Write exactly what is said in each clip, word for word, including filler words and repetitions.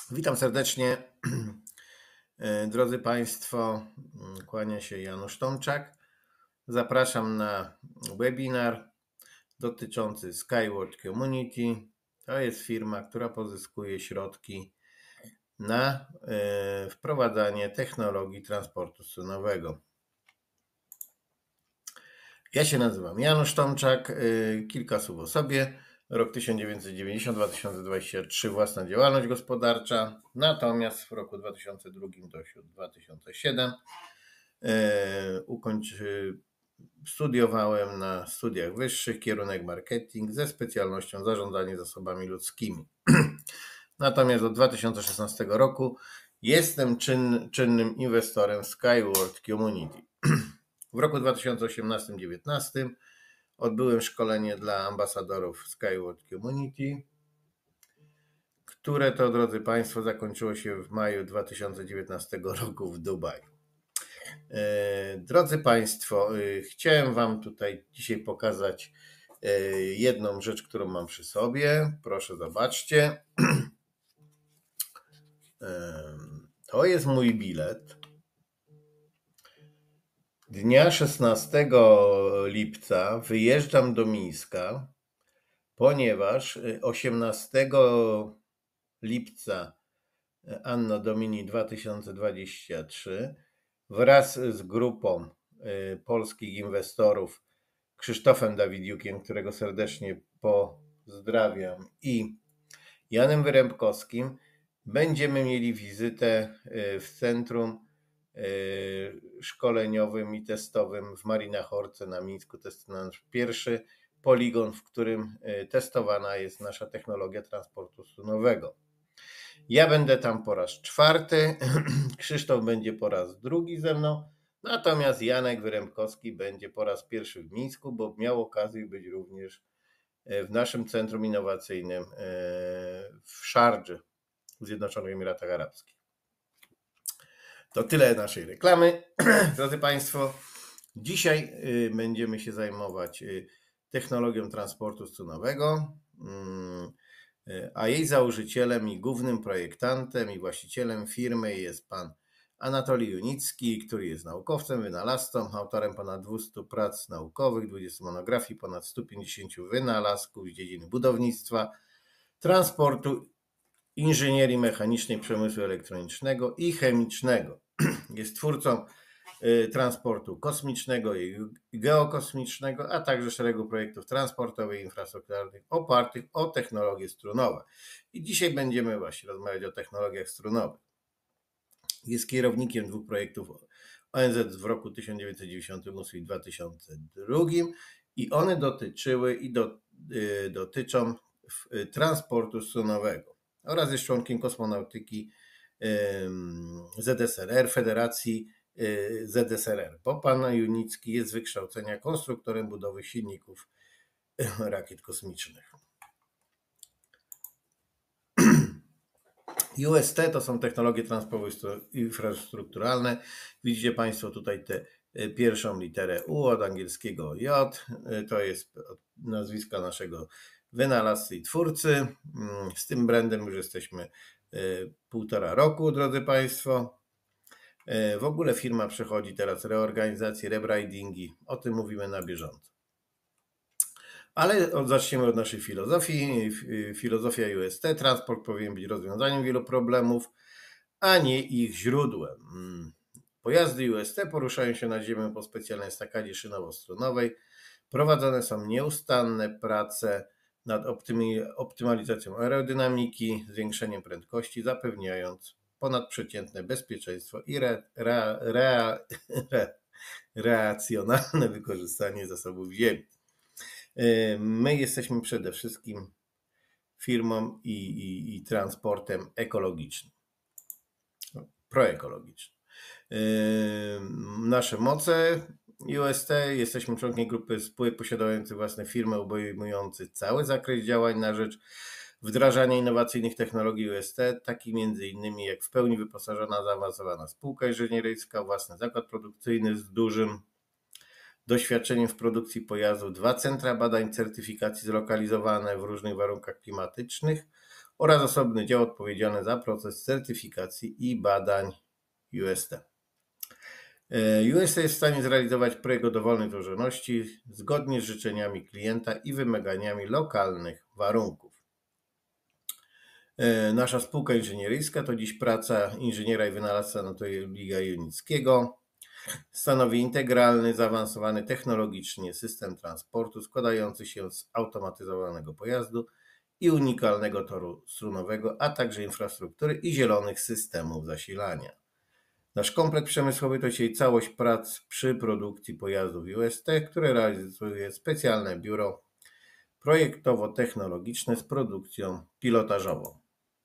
Witam serdecznie. Drodzy Państwo, kłania się Janusz Tomczak. Zapraszam na webinar dotyczący Skyward Community. To jest firma, która pozyskuje środki na wprowadzanie technologii transportu stronowego. Ja się nazywam Janusz Tomczak. Kilka słów o sobie. Rok tysiąc dziewięćset dziewięćdziesiąty do dwa tysiące dwudziestego trzeciego własna działalność gospodarcza, natomiast w roku dwa tysiące drugim do dwa tysiące siódmego e, ukończy, studiowałem na studiach wyższych kierunek marketing ze specjalnością zarządzanie zasobami ludzkimi. Natomiast od dwa tysiące szesnastego roku jestem czyn, czynnym inwestorem Skyward Community. W roku dwa tysiące osiemnastym do dwa tysiące dziewiętnastego odbyłem szkolenie dla ambasadorów Skyward Community, które to, drodzy Państwo, zakończyło się w maju dwa tysiące dziewiętnastego roku w Dubaju. Drodzy Państwo, chciałem Wam tutaj dzisiaj pokazać jedną rzecz, którą mam przy sobie. Proszę, zobaczcie. To jest mój bilet. Dnia szesnastego lipca wyjeżdżam do Mińska, ponieważ osiemnastego lipca Anno Domini dwa tysiące dwudziesty trzeci wraz z grupą polskich inwestorów Krzysztofem Dawidiukiem, którego serdecznie pozdrawiam, i Janem Wyrębkowskim będziemy mieli wizytę w centrum szkoleniowym i testowym w Marinachorce na Mińsku. To jest nasz pierwszy poligon, w którym testowana jest nasza technologia transportu stronowego. Ja będę tam po raz czwarty, Krzysztof będzie po raz drugi ze mną, natomiast Janek Wyrębkowski będzie po raz pierwszy w Mińsku, bo miał okazję być również w naszym centrum innowacyjnym w Szardży w Zjednoczonych Emiratach Arabskich. To tyle naszej reklamy. Drodzy Państwo, dzisiaj będziemy się zajmować technologią transportu stronowego, a jej założycielem i głównym projektantem i właścicielem firmy jest pan Anatolij Junicki, który jest naukowcem, wynalazcą, autorem ponad dwustu prac naukowych, dwudziestu monografii, ponad stu pięćdziesięciu wynalazków z dziedziny budownictwa, transportu, inżynierii mechanicznej, przemysłu elektronicznego i chemicznego. Jest twórcą transportu kosmicznego i geokosmicznego, a także szeregu projektów transportowych i infrastrukturalnych opartych o technologie strunowe. I dzisiaj będziemy właśnie rozmawiać o technologiach strunowych. Jest kierownikiem dwóch projektów O N Z w roku tysiąc dziewięćset dziewięćdziesiątym ósmym i dwa tysiące drugim i one dotyczyły i do, y, dotyczą y, transportu strunowego oraz jest członkiem kosmonautyki y, Z S R R, Federacji Z S R R, bo pan Junicki jest z wykształcenia konstruktorem budowy silników rakiet kosmicznych. U S T to są technologie transportowe infrastrukturalne. Widzicie Państwo tutaj tę pierwszą literę U od angielskiego J. To jest nazwisko naszego wynalazcy i twórcy. Z tym brandem już jesteśmy półtora roku, drodzy Państwo. W ogóle firma przechodzi teraz reorganizację, rebrandingi. O tym mówimy na bieżąco. Ale zacznijmy od naszej filozofii. Filozofia U S T. Transport powinien być rozwiązaniem wielu problemów, a nie ich źródłem. Pojazdy U S T poruszają się nad ziemią po specjalnej estakadzie szynowo-strunowej. Prowadzone są nieustanne prace nad optymalizacją aerodynamiki, zwiększeniem prędkości, zapewniając ponadprzeciętne bezpieczeństwo i re, re, re, re, racjonalne wykorzystanie zasobów ziemi. My jesteśmy przede wszystkim firmą i, i, i transportem ekologicznym, proekologicznym. Nasze moce U S T, jesteśmy członkiem grupy spółek posiadających własne firmy obejmujących cały zakres działań na rzecz wdrażania innowacyjnych technologii U S T, takich między innymi jak w pełni wyposażona, zaawansowana spółka inżynieryjska, własny zakład produkcyjny z dużym doświadczeniem w produkcji pojazdów, dwa centra badań certyfikacji zlokalizowane w różnych warunkach klimatycznych oraz osobny dział odpowiedzialny za proces certyfikacji i badań U S T. U S T jest w stanie zrealizować projekt o dowolnej złożoności zgodnie z życzeniami klienta i wymaganiami lokalnych warunków. Nasza spółka inżynieryjska to dziś praca inżyniera i wynalazcy Anatolija Junickiego. Stanowi integralny, zaawansowany technologicznie system transportu składający się z automatyzowanego pojazdu i unikalnego toru strunowego, a także infrastruktury i zielonych systemów zasilania. Nasz kompleks przemysłowy to dzisiaj całość prac przy produkcji pojazdów U S T, które realizuje specjalne biuro projektowo-technologiczne z produkcją pilotażową.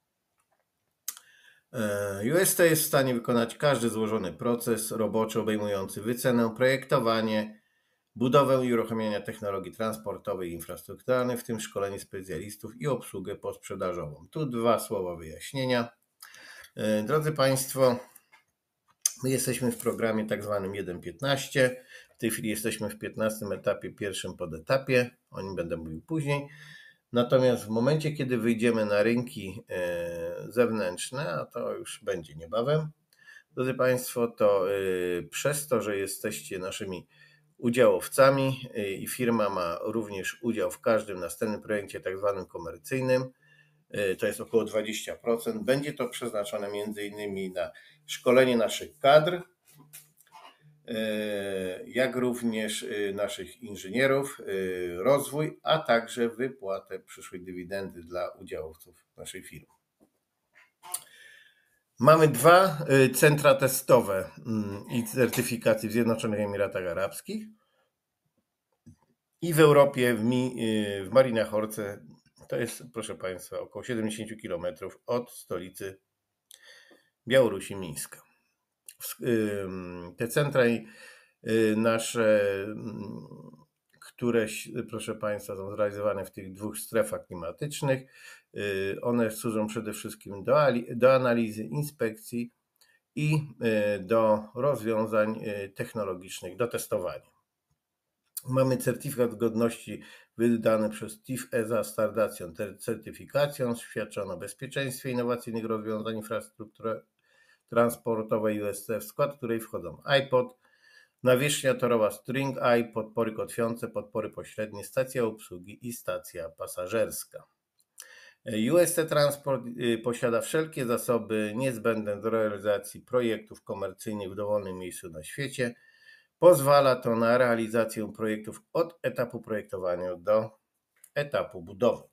U S T jest w stanie wykonać każdy złożony proces roboczy obejmujący wycenę, projektowanie, budowę i uruchomienie technologii transportowej i infrastrukturalnej, w tym szkolenie specjalistów i obsługę posprzedażową. Tu dwa słowa wyjaśnienia. Drodzy Państwo, my jesteśmy w programie tak zwanym jeden piętnaście. W tej chwili jesteśmy w piętnastym etapie, pierwszym podetapie. O nim będę mówił później. Natomiast w momencie, kiedy wyjdziemy na rynki zewnętrzne, a to już będzie niebawem, drodzy Państwo, to przez to, że jesteście naszymi udziałowcami i firma ma również udział w każdym następnym projekcie tak zwanym komercyjnym, to jest około dwadzieścia procent, będzie to przeznaczone między innymi na szkolenie naszych kadr, jak również naszych inżynierów, rozwój, a także wypłatę przyszłej dywidendy dla udziałowców naszej firmy. Mamy dwa centra testowe i certyfikacji w Zjednoczonych Emiratach Arabskich i w Europie, w, Mi, w Marina Horce. To jest, proszę Państwa, około siedemdziesiąt kilometrów od stolicy Białorusi, Mińska. Te centra nasze, które, proszę Państwa, są zrealizowane w tych dwóch strefach klimatycznych, one służą przede wszystkim do, do analizy, inspekcji i do rozwiązań technologicznych, do testowania. Mamy certyfikat zgodności wydany przez T I F E S A Stardation certyfikacją, świadczono o bezpieczeństwie innowacyjnych rozwiązań infrastruktury transportowej U S T, w skład której wchodzą iPod, nawierzchnia torowa string eye, podpory kotwiące, podpory pośrednie, stacja obsługi i stacja pasażerska. U S T Transport posiada wszelkie zasoby niezbędne do realizacji projektów komercyjnych w dowolnym miejscu na świecie. Pozwala to na realizację projektów od etapu projektowania do etapu budowy.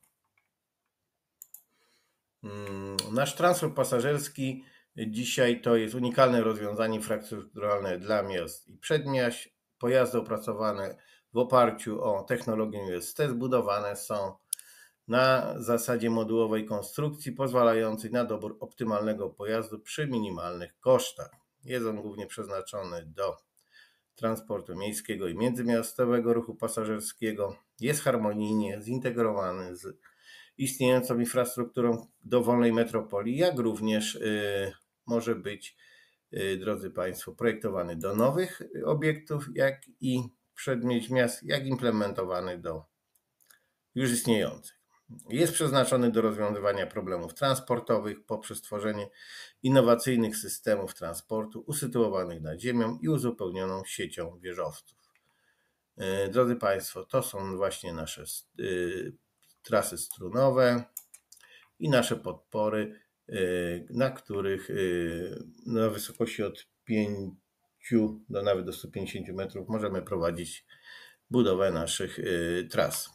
Nasz transport pasażerski dzisiaj to jest unikalne rozwiązanie infrastrukturalne dla miast i przedmiast. Pojazdy opracowane w oparciu o technologię U S T zbudowane są na zasadzie modułowej konstrukcji pozwalającej na dobór optymalnego pojazdu przy minimalnych kosztach. Jest on głównie przeznaczony do transportu miejskiego i międzymiastowego ruchu pasażerskiego. Jest harmonijnie zintegrowany z istniejącą infrastrukturą dowolnej metropolii, jak również y, może być, y, drodzy Państwo, projektowany do nowych obiektów, jak i przedmieść miast, jak implementowany do już istniejących. Jest przeznaczony do rozwiązywania problemów transportowych poprzez tworzenie innowacyjnych systemów transportu usytuowanych nad ziemią i uzupełnioną siecią wieżowców. Drodzy Państwo, to są właśnie nasze trasy strunowe i nasze podpory, na których na wysokości od pięciu do nawet do stu pięćdziesięciu metrów możemy prowadzić budowę naszych tras.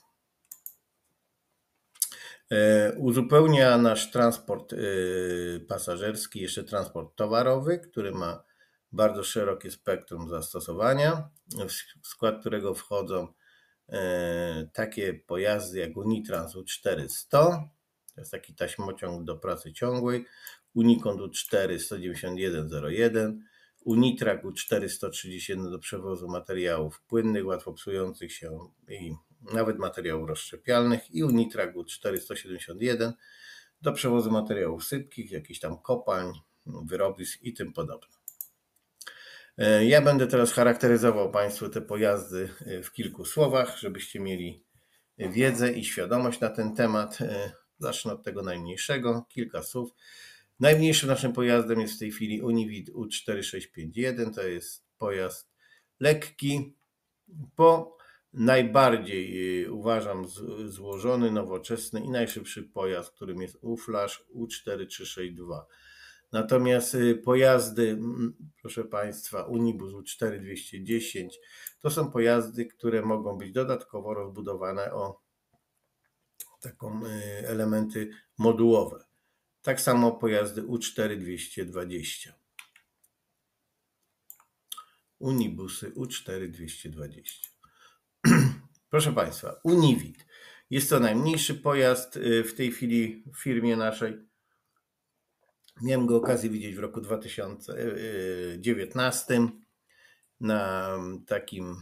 Uzupełnia nasz transport pasażerski jeszcze transport towarowy, który ma bardzo szerokie spektrum zastosowania, w skład którego wchodzą takie pojazdy jak Unitrans U czterysta, to jest taki taśmociąg do pracy ciągłej, Unicond U cztery sto dziewięćdziesiąt jeden zero jeden, Unitrak U cztery sto trzydzieści jeden do przewozu materiałów płynnych, łatwo psujących się i nawet materiałów rozszczepialnych i Unitrak U cztery sto siedemdziesiąt jeden do przewozu materiałów sypkich, jakichś tam kopalń, wyrobisk i tym podobne. Ja będę teraz charakteryzował Państwu te pojazdy w kilku słowach, żebyście mieli wiedzę i świadomość na ten temat. zacznę od tego najmniejszego, kilka słów. Najmniejszym naszym pojazdem jest w tej chwili Univid U cztery sześć pięć jeden, to jest pojazd lekki, po najbardziej uważam złożony, nowoczesny i najszybszy pojazd, którym jest U-Flash U cztery trzy sześć dwa. Natomiast pojazdy, proszę Państwa, Unibus U cztery dwieście dziesięć to są pojazdy, które mogą być dodatkowo rozbudowane o taką elementy modułowe. Tak samo pojazdy U cztery dwieście dwadzieścia. Unibusy U cztery dwieście dwadzieścia. Proszę Państwa, Univid. Jest to najmniejszy pojazd w tej chwili w firmie naszej. Miałem go okazję widzieć w roku dwa tysiące dziewiętnastym na takim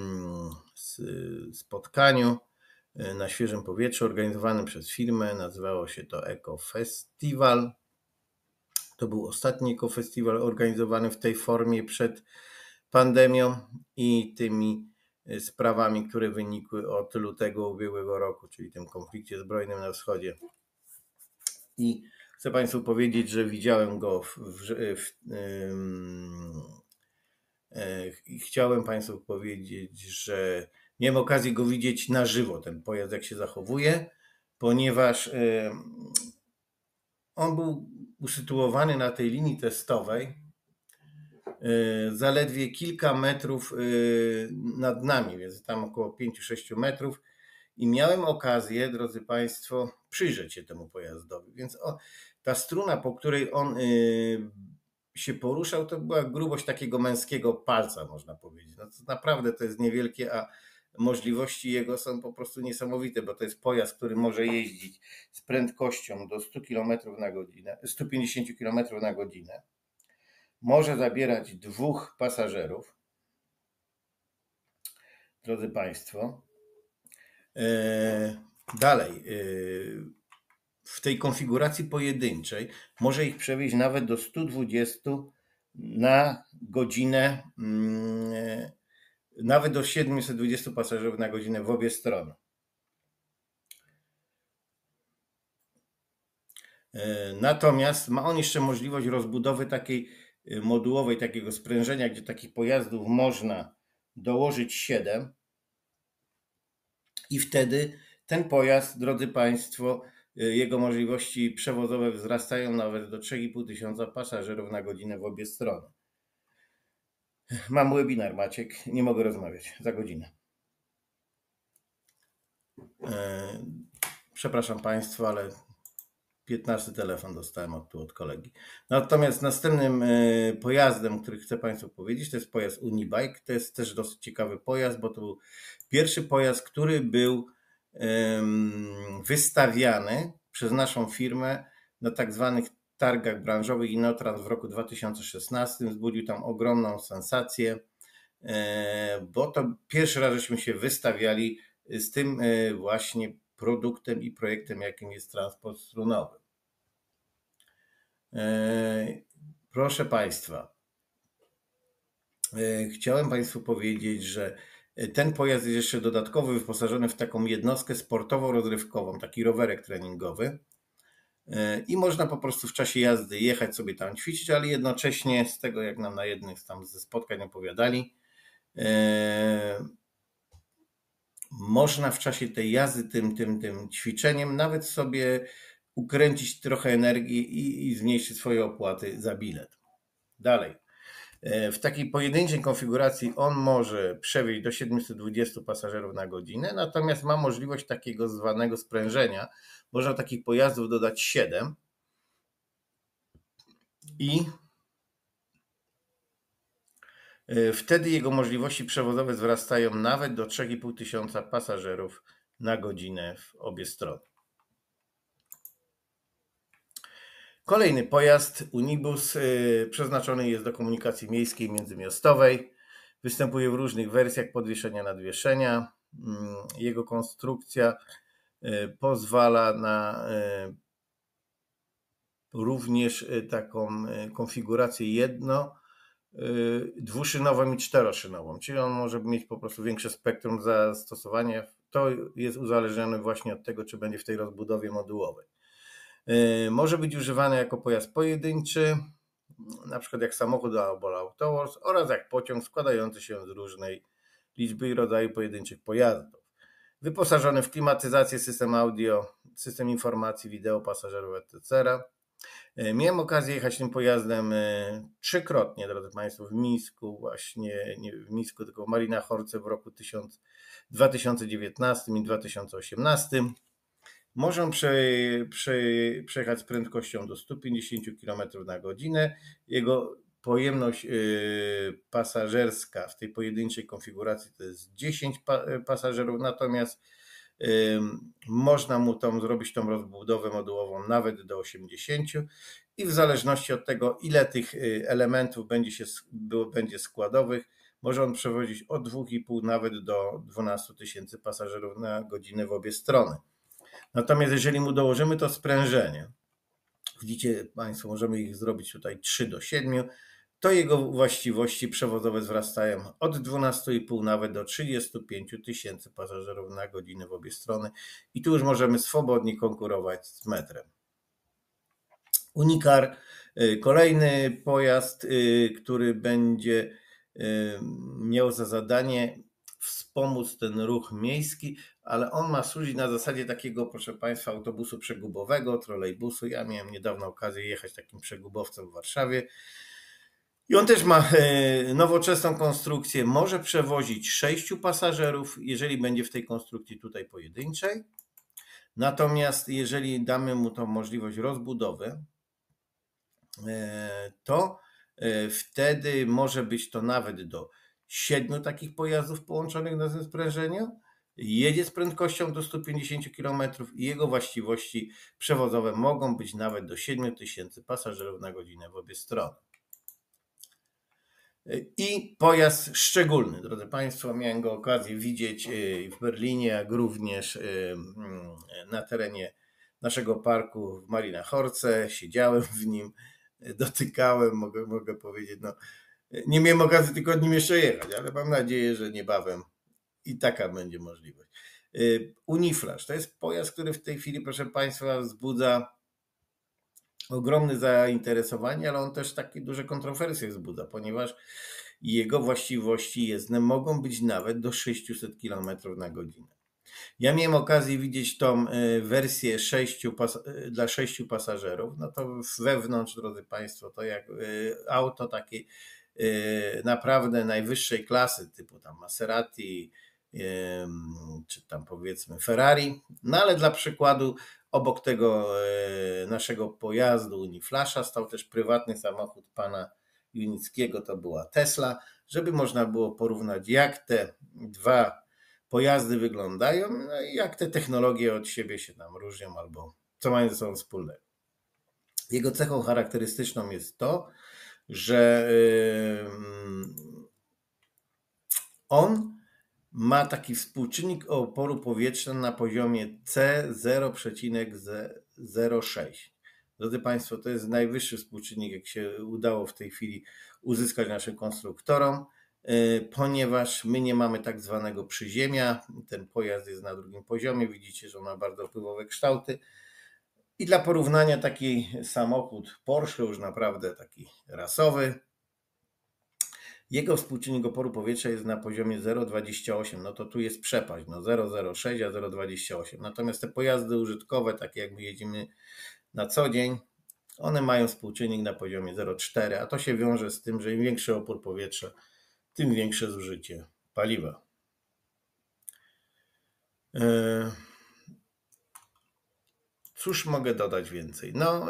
spotkaniu na świeżym powietrzu organizowanym przez firmę. Nazywało się to Eco Festival. To był ostatni Eco Festival organizowany w tej formie przed pandemią i tymi sprawami, które wynikły od lutego ubiegłego roku, czyli tym konflikcie zbrojnym na wschodzie. I chcę Państwu powiedzieć, że widziałem go w, w, w, i chciałem Państwu powiedzieć, że miałem okazję go widzieć na żywo, ten pojazd jak się zachowuje, ponieważ on był usytuowany na tej linii testowej zaledwie kilka metrów nad nami, więc tam około pięć sześć metrów i miałem okazję, drodzy Państwo, przyjrzeć się temu pojazdowi, więc o, ta struna, po której on się poruszał, to była grubość takiego męskiego palca, można powiedzieć. No to naprawdę to jest niewielkie, a możliwości jego są po prostu niesamowite, bo to jest pojazd, który może jeździć z prędkością do stu kilometrów na godzinę, stu pięćdziesięciu kilometrów na godzinę. Może zabierać dwóch pasażerów. Drodzy Państwo, dalej, w tej konfiguracji pojedynczej może ich przewieźć nawet do stu dwudziestu na godzinę, nawet do siedmiuset dwudziestu pasażerów na godzinę w obie strony. Natomiast ma on jeszcze możliwość rozbudowy takiej modułowej, takiego sprężenia, gdzie takich pojazdów można dołożyć siedem i wtedy ten pojazd, drodzy Państwo, jego możliwości przewozowe wzrastają nawet do trzech i pół tysiąca pasażerów na godzinę w obie strony. Mam webinar, Maciek, nie mogę rozmawiać za godzinę. Przepraszam Państwa, ale piętnasty telefon dostałem od, tu od kolegi. Natomiast następnym pojazdem, który chcę Państwu powiedzieć, to jest pojazd Unibike. To jest też dosyć ciekawy pojazd, bo to był pierwszy pojazd, który był wystawiany przez naszą firmę na tak zwanych targach branżowych Inotrans w roku dwa tysiące szesnastym. Wzbudził tam ogromną sensację, bo to pierwszy raz żeśmy się wystawiali z tym właśnie produktem i projektem, jakim jest transport strunowy. Proszę Państwa, chciałem Państwu powiedzieć, że ten pojazd jest jeszcze dodatkowo wyposażony w taką jednostkę sportowo-rozrywkową, taki rowerek treningowy i można po prostu w czasie jazdy jechać sobie tam ćwiczyć, ale jednocześnie z tego, jak nam na jednych tam ze spotkań opowiadali, można w czasie tej jazdy tym, tym, tym ćwiczeniem nawet sobie ukręcić trochę energii i, i zmniejszyć swoje opłaty za bilet. Dalej. W takiej pojedynczej konfiguracji on może przewieźć do siedmiuset dwudziestu pasażerów na godzinę, natomiast ma możliwość takiego zwanego sprężenia. Można takich pojazdów dodać siedem i wtedy jego możliwości przewozowe wzrastają nawet do trzech i pół tysiąca pasażerów na godzinę w obie strony. Kolejny pojazd Unibus przeznaczony jest do komunikacji miejskiej międzymiastowej. Występuje w różnych wersjach podwieszenia, nadwieszenia. Jego konstrukcja pozwala na również taką konfigurację jedno, dwuszynową i czteroszynową, czyli on może mieć po prostu większe spektrum zastosowania to jest uzależnione właśnie od tego, czy będzie w tej rozbudowie modułowej. Może być używany jako pojazd pojedynczy, na przykład jak samochód albo autobus, oraz jak pociąg składający się z różnej liczby i rodzaju pojedynczych pojazdów. Wyposażony w klimatyzację, system audio, system informacji, wideo pasażerów, et cetera. Miałem okazję jechać tym pojazdem trzykrotnie, drodzy Państwo, w Mińsku, właśnie nie w Mińsku, tylko w Marinachorce w roku dwa tysiące dziewiętnastym i dwa tysiące osiemnastym. Można prze, prze, przejechać z prędkością do stu pięćdziesięciu kilometrów na godzinę. Jego pojemność yy, pasażerska w tej pojedynczej konfiguracji to jest dziesięć pa, pasażerów, natomiast yy, można mu tą, zrobić tą rozbudowę modułową nawet do osiemdziesięciu i w zależności od tego, ile tych elementów będzie, się, będzie składowych, może on przewozić od dwóch i pół nawet do dwunastu tysięcy pasażerów na godzinę w obie strony. Natomiast jeżeli mu dołożymy to sprężenie, widzicie Państwo, możemy ich zrobić tutaj trzy do siedmiu, to jego właściwości przewozowe wzrastają od dwunastu i pół nawet do trzydziestu pięciu tysięcy pasażerów na godzinę w obie strony i tu już możemy swobodnie konkurować z metrem. Unicar, kolejny pojazd, który będzie miał za zadanie wspomóc ten ruch miejski, ale on ma służyć na zasadzie takiego, proszę Państwa, autobusu przegubowego, trolejbusu. Ja miałem niedawno okazję jechać takim przegubowcem w Warszawie i on też ma nowoczesną konstrukcję, może przewozić sześciu pasażerów, jeżeli będzie w tej konstrukcji tutaj pojedynczej. Natomiast jeżeli damy mu tą możliwość rozbudowy, to wtedy może być to nawet do siedmiu takich pojazdów połączonych na tym sprężeniu, jedzie z prędkością do stu pięćdziesięciu kilometrów i jego właściwości przewozowe mogą być nawet do siedmiu tysięcy pasażerów na godzinę w obie strony. I pojazd szczególny, drodzy Państwo, miałem go okazję widzieć w Berlinie, jak również na terenie naszego parku w Marinachorce, siedziałem w nim, dotykałem, mogę, mogę powiedzieć, no nie miałem okazji tylko nim jeszcze jechać, ale mam nadzieję, że niebawem i taka będzie możliwość. Uniflash to jest pojazd, który w tej chwili, proszę Państwa, wzbudza ogromne zainteresowanie, ale on też takie duże kontrowersje wzbudza, ponieważ jego właściwości jezdne mogą być nawet do sześciuset kilometrów na godzinę. Ja miałem okazję widzieć tą wersję sześciu pas- dla sześciu pasażerów, no to wewnątrz, drodzy Państwo, to jak auto takie naprawdę najwyższej klasy, typu tam Maserati, czy tam powiedzmy Ferrari, no ale dla przykładu obok tego naszego pojazdu Uniflasha stał też prywatny samochód pana Junickiego, to była Tesla, żeby można było porównać, jak te dwa pojazdy wyglądają, no i jak te technologie od siebie się tam różnią albo co mają ze sobą wspólnego. Jego cechą charakterystyczną jest to, że on ma taki współczynnik oporu powietrza na poziomie C zero przecinek zero sześć. Drodzy Państwo, to jest najwyższy współczynnik, jak się udało w tej chwili uzyskać naszym konstruktorom, ponieważ my nie mamy tak zwanego przyziemia. Ten pojazd jest na drugim poziomie, widzicie, że on ma bardzo wpływowe kształty. I dla porównania taki samochód Porsche, już naprawdę taki rasowy, jego współczynnik oporu powietrza jest na poziomie zero przecinek dwadzieścia osiem, no to tu jest przepaść, no zero przecinek zero sześć, a zero przecinek dwadzieścia osiem. Natomiast te pojazdy użytkowe, takie jak my jedziemy na co dzień, one mają współczynnik na poziomie zero przecinek cztery, a to się wiąże z tym, że im większy opór powietrza, tym większe zużycie paliwa. Cóż mogę dodać więcej? No,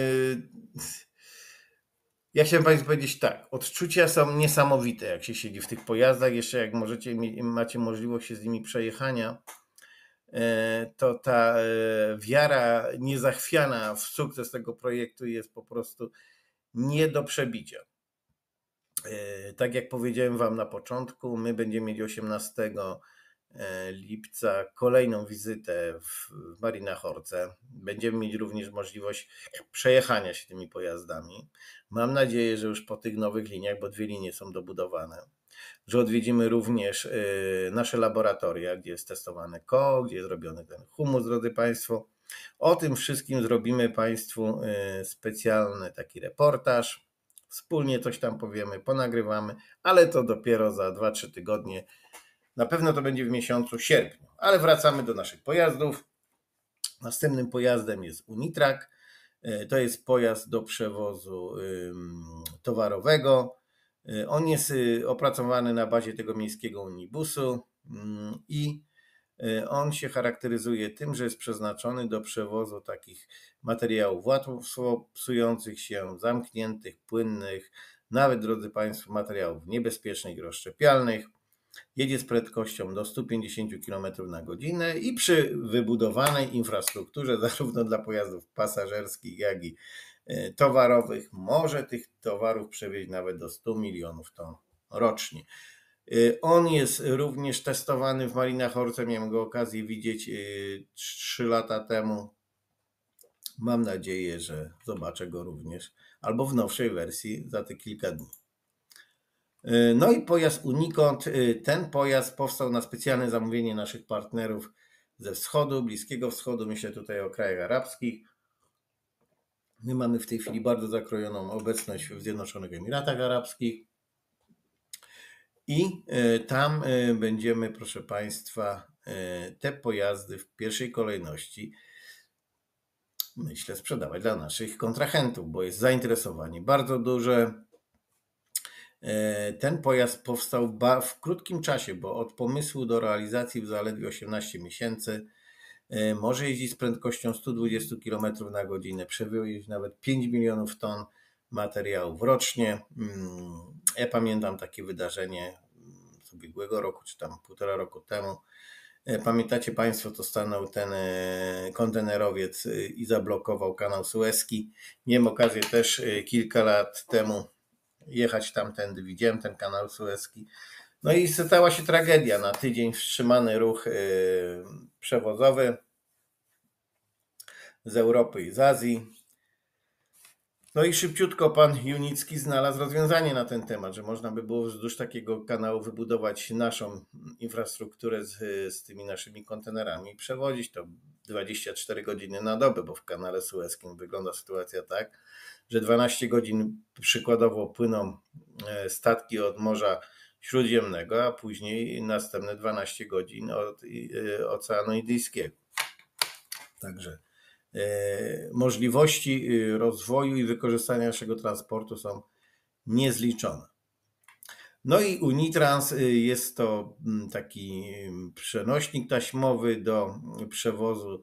ja chciałem Państwu powiedzieć tak, odczucia są niesamowite, jak się siedzi w tych pojazdach, jeszcze jak możecie, macie możliwość się z nimi przejechania, to ta wiara niezachwiana w sukces tego projektu jest po prostu nie do przebicia. Tak jak powiedziałem Wam na początku, my będziemy mieć osiemnastego lipca kolejną wizytę w Marina Horce. Będziemy mieć również możliwość przejechania się tymi pojazdami. Mam nadzieję, że już po tych nowych liniach, bo dwie linie są dobudowane, że odwiedzimy również nasze laboratoria, gdzie jest testowane koło, gdzie jest robiony ten humus, drodzy Państwo. O tym wszystkim zrobimy Państwu specjalny taki reportaż. Wspólnie coś tam powiemy, ponagrywamy, ale to dopiero za dwa trzy tygodnie. Na pewno to będzie w miesiącu sierpniu, ale wracamy do naszych pojazdów. Następnym pojazdem jest Unitrack. To jest pojazd do przewozu towarowego. On jest opracowany na bazie tego miejskiego unibusu i on się charakteryzuje tym, że jest przeznaczony do przewozu takich materiałów łatwo psujących się, zamkniętych, płynnych, nawet, drodzy Państwo, materiałów niebezpiecznych i rozszczepialnych. Jedzie z prędkością do stu pięćdziesięciu kilometrów na godzinę i przy wybudowanej infrastrukturze zarówno dla pojazdów pasażerskich, jak i towarowych może tych towarów przewieźć nawet do stu milionów ton rocznie. On jest również testowany w Marina Horce, miałem go okazję widzieć trzy lata temu. Mam nadzieję, że zobaczę go również albo w nowszej wersji za te kilka dni. No i pojazd Unicont. Ten pojazd powstał na specjalne zamówienie naszych partnerów ze wschodu, Bliskiego Wschodu, myślę tutaj o krajach arabskich. My mamy w tej chwili bardzo zakrojoną obecność w Zjednoczonych Emiratach Arabskich i tam będziemy, proszę Państwa, te pojazdy w pierwszej kolejności, myślę, sprzedawać dla naszych kontrahentów, bo jest zainteresowanie bardzo duże. Ten pojazd powstał w krótkim czasie, bo od pomysłu do realizacji w zaledwie osiemnaście miesięcy. Może jeździć z prędkością stu dwudziestu kilometrów na godzinę, przewieźć nawet pięć milionów ton materiałów rocznie. Ja pamiętam takie wydarzenie z ubiegłego roku, czy tam półtora roku temu. Pamiętacie Państwo, to stanął ten kontenerowiec i zablokował kanał Suezki. Miałem okazję też kilka lat temu jechać tamtędy, widziałem ten kanał Suezki. No i stała się tragedia. Na tydzień wstrzymany ruch przewozowy z Europy i z Azji. No i szybciutko pan Junicki znalazł rozwiązanie na ten temat, że można by było wzdłuż takiego kanału wybudować naszą infrastrukturę z, z tymi naszymi kontenerami i przewozić to dwadzieścia cztery godziny na dobę, bo w kanale Suezkim wygląda sytuacja tak, że dwanaście godzin przykładowo płyną statki od Morza Śródziemnego, a później następne dwanaście godzin od Oceanu Indyjskiego. Także możliwości rozwoju i wykorzystania naszego transportu są niezliczone. No i Unitrans jest to taki przenośnik taśmowy do przewozu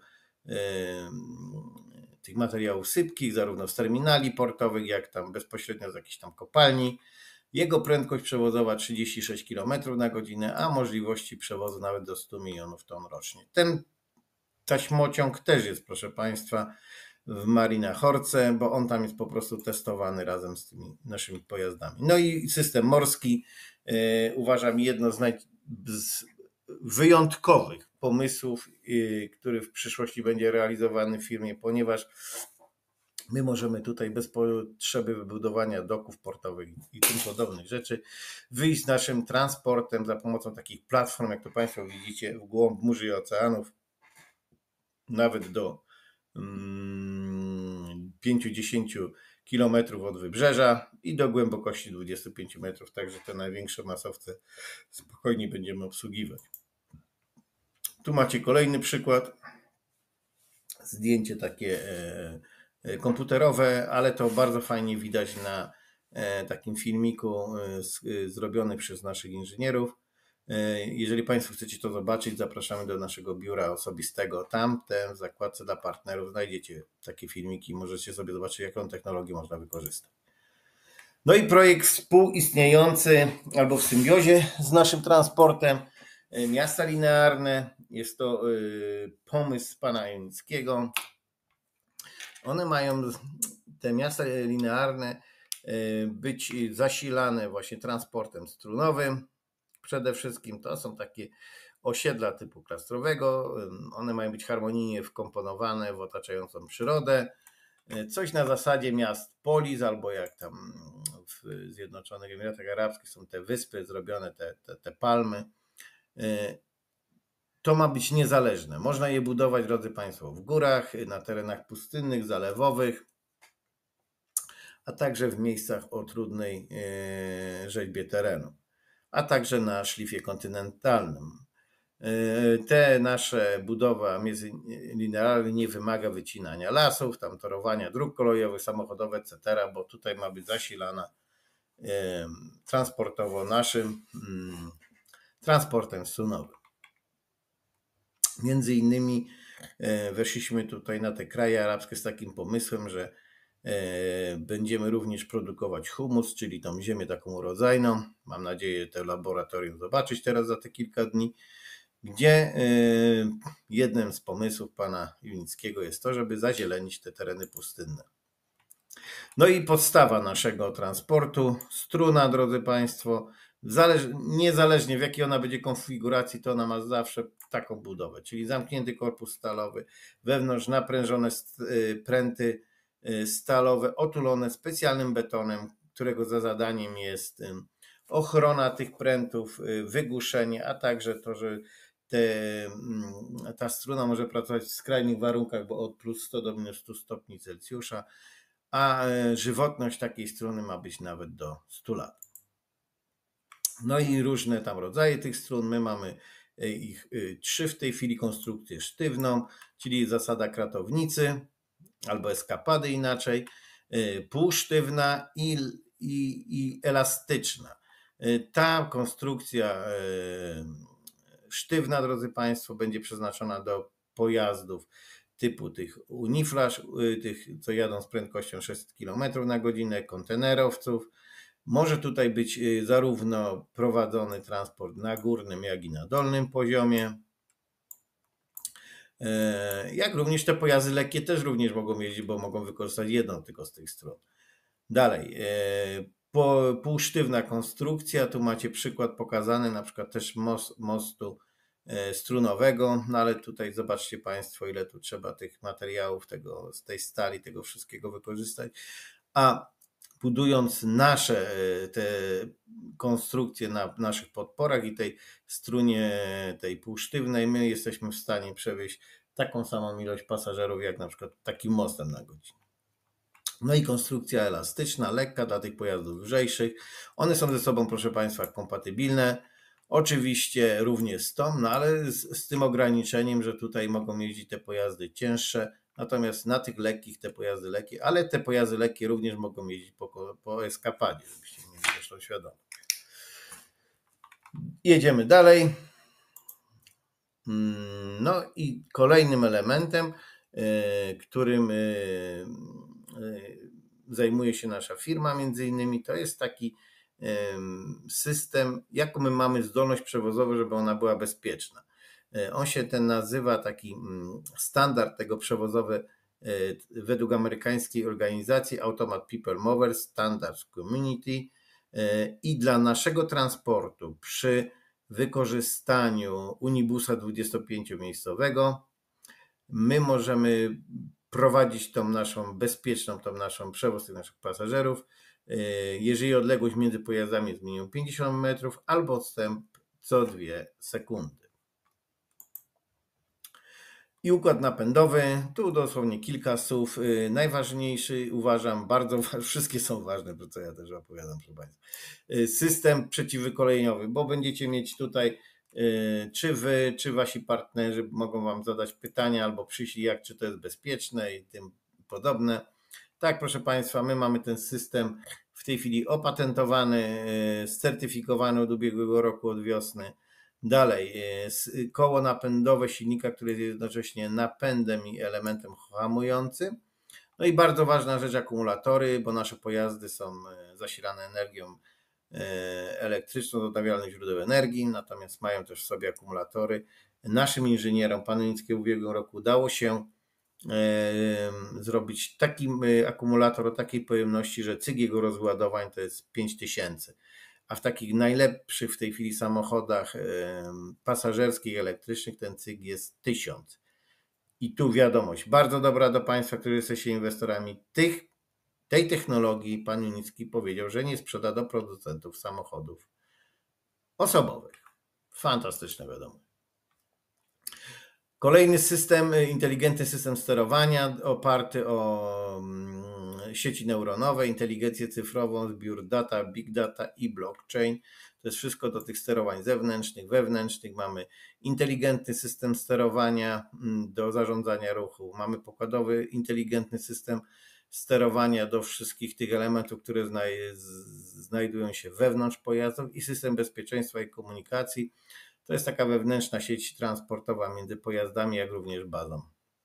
tych materiałów sypkich, zarówno z terminali portowych, jak tam bezpośrednio z jakichś tam kopalni. Jego prędkość przewozowa trzydzieści sześć kilometrów na godzinę, a możliwości przewozu nawet do stu milionów ton rocznie. Ten taśmociąg też jest, proszę Państwa, w Marina Horce, bo on tam jest po prostu testowany razem z tymi naszymi pojazdami. No i system morski, yy, uważam, jedno z, naj, z wyjątkowych pomysłów, yy, który w przyszłości będzie realizowany w firmie, ponieważ my możemy tutaj bez potrzeby wybudowania doków portowych i tym podobnych rzeczy wyjść z naszym transportem za pomocą takich platform, jak to Państwo widzicie, w głąb mórzy i oceanów, nawet do pięćdziesięciu kilometrów od wybrzeża i do głębokości dwudziestu pięciu metrów, także te największe masowce spokojnie będziemy obsługiwać. Tu macie kolejny przykład, zdjęcie takie komputerowe, ale to bardzo fajnie widać na takim filmiku zrobiony przez naszych inżynierów. Jeżeli Państwo chcecie to zobaczyć, zapraszamy do naszego biura osobistego. Tam w zakładce dla partnerów znajdziecie takie filmiki, możecie sobie zobaczyć, jaką technologię można wykorzystać. No i projekt współistniejący albo w symbiozie z naszym transportem, miasta linearne. Jest to pomysł pana Junickiego. One mają, te miasta linearne, być zasilane właśnie transportem strunowym. Przede wszystkim to są takie osiedla typu klastrowego. One mają być harmonijnie wkomponowane w otaczającą przyrodę. Coś na zasadzie miast polis, albo jak tam w Zjednoczonych Emiratach Arabskich są te wyspy zrobione, te, te, te palmy. To ma być niezależne. Można je budować, drodzy Państwo, w górach, na terenach pustynnych, zalewowych, a także w miejscach o trudnej rzeźbie terenu, a także na szlifie kontynentalnym. Te nasze budowa międzylinearna nie wymaga wycinania lasów, tam torowania dróg kolejowych, samochodowych, et cetera, bo tutaj ma być zasilana transportowo naszym transportem strunowym. Między innymi weszliśmy tutaj na te kraje arabskie z takim pomysłem, że będziemy również produkować humus, czyli tą ziemię taką urodzajną. Mam nadzieję to laboratorium zobaczyć teraz za te kilka dni, gdzie jednym z pomysłów pana Junickiego jest to, żeby zazielenić te tereny pustynne. No i podstawa naszego transportu, struna, drodzy Państwo, niezależnie w jakiej ona będzie konfiguracji, to ona ma zawsze taką budowę, czyli zamknięty korpus stalowy, wewnątrz naprężone pręty stalowe, otulone specjalnym betonem, którego za zadaniem jest ochrona tych prętów, wygłuszenie, a także to, że te, ta struna może pracować w skrajnych warunkach, bo od plus sto do minus stu stopni Celsjusza, a żywotność takiej struny ma być nawet do stu lat. No i różne tam rodzaje tych strun. My mamy ich trzy w tej chwili: konstrukcję sztywną, czyli zasada kratownicy, albo eskapady inaczej, półsztywna i, i, i elastyczna. Ta konstrukcja sztywna, drodzy Państwo, będzie przeznaczona do pojazdów typu tych uniflash, tych co jadą z prędkością sześćset kilometrów na godzinę, kontenerowców. Może tutaj być zarówno prowadzony transport na górnym, jak i na dolnym poziomie. Jak również te pojazdy lekkie też również mogą jeździć, bo mogą wykorzystać jedną tylko z tych stron. Dalej, półsztywna konstrukcja, tu macie przykład pokazany, na przykład też most, mostu strunowego, no ale tutaj zobaczcie Państwo, ile tu trzeba tych materiałów, tego, z tej stali, tego wszystkiego wykorzystać. A budując nasze te konstrukcje na naszych podporach i tej strunie, tej półsztywnej, my jesteśmy w stanie przewieźć taką samą ilość pasażerów, jak na przykład takim mostem na godzinę. No i konstrukcja elastyczna, lekka dla tych pojazdów lżejszych. One są ze sobą, proszę Państwa, kompatybilne. Oczywiście również z tą, no ale z, z tym ograniczeniem, że tutaj mogą jeździć te pojazdy cięższe, natomiast na tych lekkich te pojazdy lekkie, ale te pojazdy lekkie również mogą jeździć po, po eskapadzie, żebyście mieli zresztą świadomość. Jedziemy dalej. No i kolejnym elementem, którym zajmuje się nasza firma między innymi, to jest taki system, jaką my mamy zdolność przewozową, żeby ona była bezpieczna. On się ten nazywa, taki standard tego przewozowy według amerykańskiej organizacji Automatic People Movers Standards Community, i dla naszego transportu przy wykorzystaniu unibusa dwudziestopięciomiejscowego my możemy prowadzić tą naszą bezpieczną, tą naszą przewóz tych naszych pasażerów, jeżeli odległość między pojazdami jest minimum pięćdziesiąt metrów albo odstęp co dwie sekundy. I układ napędowy, tu dosłownie kilka słów. Najważniejszy uważam, bardzo wszystkie są ważne, bo co ja też opowiadam, proszę Państwa. System przeciwwykoleniowy, bo będziecie mieć tutaj, czy Wy, czy Wasi partnerzy mogą Wam zadać pytania albo przyjść, jak, czy to jest bezpieczne i tym podobne. Tak, proszę Państwa, my mamy ten system w tej chwili opatentowany, certyfikowany od ubiegłego roku, od wiosny. Dalej, koło napędowe silnika, które jest jednocześnie napędem i elementem hamującym. No i bardzo ważna rzecz, akumulatory, bo nasze pojazdy są zasilane energią elektryczną z odnawialnych źródeł energii, natomiast mają też w sobie akumulatory. Naszym inżynierom, panu Junickiemu, w ubiegłym roku udało się zrobić taki akumulator o takiej pojemności, że cykl jego rozładowań to jest pięć tysięcy. a w takich najlepszych w tej chwili samochodach pasażerskich, elektrycznych ten cykl jest tysiąc. I tu wiadomość bardzo dobra do Państwa, którzy jesteście inwestorami tych, tej technologii. Pan Junicki powiedział, że nie sprzeda do producentów samochodów osobowych. Fantastyczne wiadomość. Kolejny system, inteligentny system sterowania oparty o sieci neuronowe, inteligencję cyfrową, zbiór data, big data i blockchain. To jest wszystko do tych sterowań zewnętrznych, wewnętrznych. Mamy inteligentny system sterowania do zarządzania ruchu. Mamy pokładowy inteligentny system sterowania do wszystkich tych elementów, które znajdują się wewnątrz pojazdów i system bezpieczeństwa i komunikacji. To jest taka wewnętrzna sieć transportowa między pojazdami, jak również bazą.